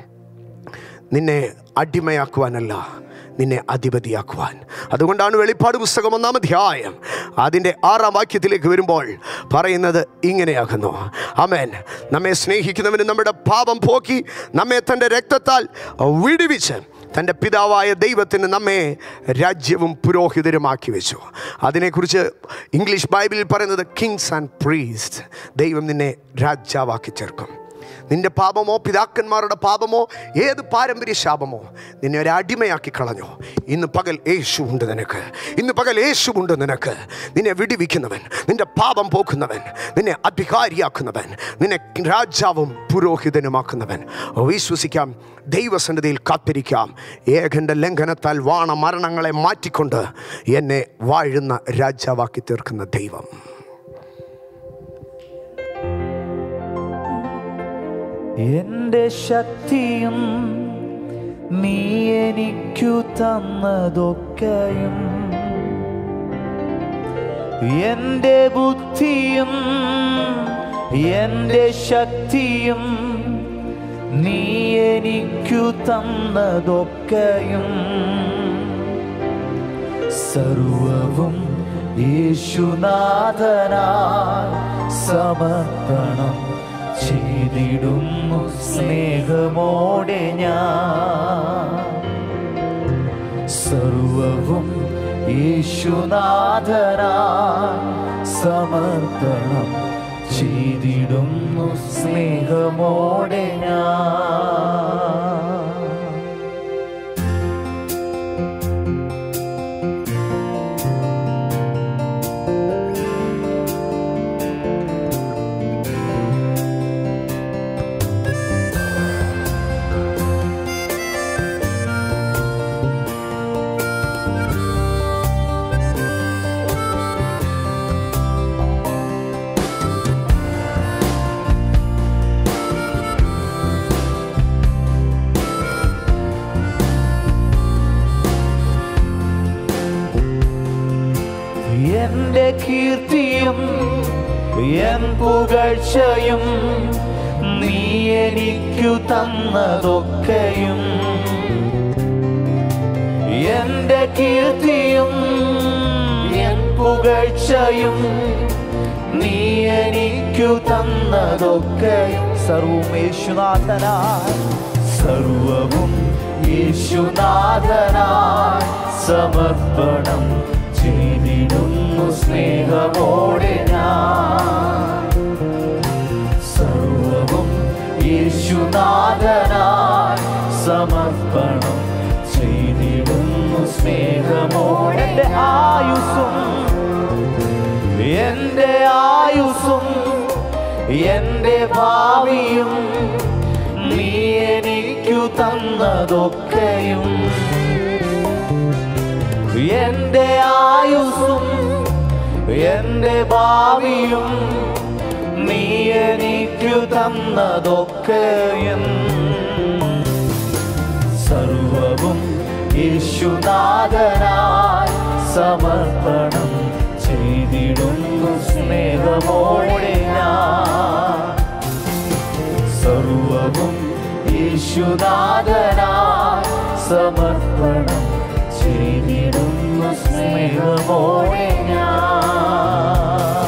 നിന്നെ അടിമയാക്കുവാനല്ല, നിന്നെ അധിപതിയാക്കുവാൻ. അതുകൊണ്ടാണ് വെളിപ്പാട് പുസ്തകം ഒന്നാം അധ്യായം അതിൻ്റെ ആറാം വാക്യത്തിലേക്ക് വരുമ്പോൾ പറയുന്നത് ഇങ്ങനെയാകുന്നു. ആമേൻ. നമ്മെ സ്നേഹിക്കുന്നവന് നമ്മുടെ പാപം പോക്കി നമ്മെ തൻ്റെ രക്തത്താൽ വിടുവിച്ച് തൻ്റെ പിതാവായ ദൈവത്തിന് നമ്മെ രാജ്യവും പുരോഹിതരുമാക്കി വെച്ചു. അതിനെക്കുറിച്ച് ഇംഗ്ലീഷ് ബൈബിളിൽ പറയുന്നത് കിങ്സ് ആൻഡ് പ്രീസ്റ്റ്. ദൈവം നിന്നെ രാജാവാക്കി ചേർക്കും. നിന്റെ പാപമോ പിതാക്കന്മാരുടെ പാപമോ ഏത് പാരമ്പര്യ ശാപമോ നിന്നെ ഒരു അടിമയാക്കി കളഞ്ഞോ, ഇന്ന് പകൽ യേശു ഉണ്ട് നിനക്ക്. ഇന്ന് പകൽ യേശു ഉണ്ട് നിനക്ക്. നിന്നെ വിടിവിക്കുന്നവൻ, നിന്റെ പാപം പോക്കുന്നവൻ, നിന്നെ അധികാരിയാക്കുന്നവൻ, നിന്നെ രാജാവും പുരോഹിതനുമാക്കുന്നവൻ. വിശ്വസിക്കാം, ദൈവസന്നിധിയിൽ കാത്തിരിക്കാം. ഏകന്റെ ലംഘനത്താൽ വാണ മരണങ്ങളെ മാറ്റിക്കൊണ്ട് എന്നെ വാഴുന്ന രാജാവാക്കി തീർക്കുന്ന ദൈവം. എന്റെ ശക്തിയും നീ എനിക്കു തന്നതൊക്കെയും, എന്റെ ബുദ്ധിയും എന്റെ ശക്തിയും നീ എനിക്കു തന്നതൊക്കെയും, സർവവും യേശുനാഥനായി സമർപ്പണം ചെയ്തിടുന്നു സ്നേഹമോടെ ഞാൻ. സർവവും യേശുനാഥനായി സമർപ്പണം ചെയ്തിടുന്നു സ്നേഹമോടെ ഞാൻ. എന്റെ കീർത്തിയും എൻ പുകഴ്ചയും നീ എനിക്കു തന്നതൊക്കെയും, എന്റെ കീർത്തിയും എൻ പുകഴ്ചയും നീ എനിക്കു തന്നതൊക്കെയും, സർവവും യേശുനാഥനായി സർവവും യേശുനാഥനായി സമർപ്പണം ചെയ്തിടുന്നു സ്നേഹമോടെ ഞാൻ. സർവവും യേശുനാഥനായി സമർപ്പണം ചെയ്തിടുന്നു സ്നേഹമോടെ. എന്റെ ആയുസ്സും എന്റെ ആയുസ്സും എന്റെ ഭാവിയും നീ എനിക്കു തന്നതൊക്കെയും, എന്റെ ആയുസ്സും എന്റെ ഭാവിയും നീ എനിക്കു തന്നതൊക്കെയും, സർവവും യേശുനാഥനായി സമർപ്പണം ചെയ്തിടുന്നു സ്നേഹമോടെ ഞാൻ. സർവവും യേശുനാഥനായി സമർപ്പണം ചെയ്തിടുന്നു സ്നേഹമോടെ ഞാൻ.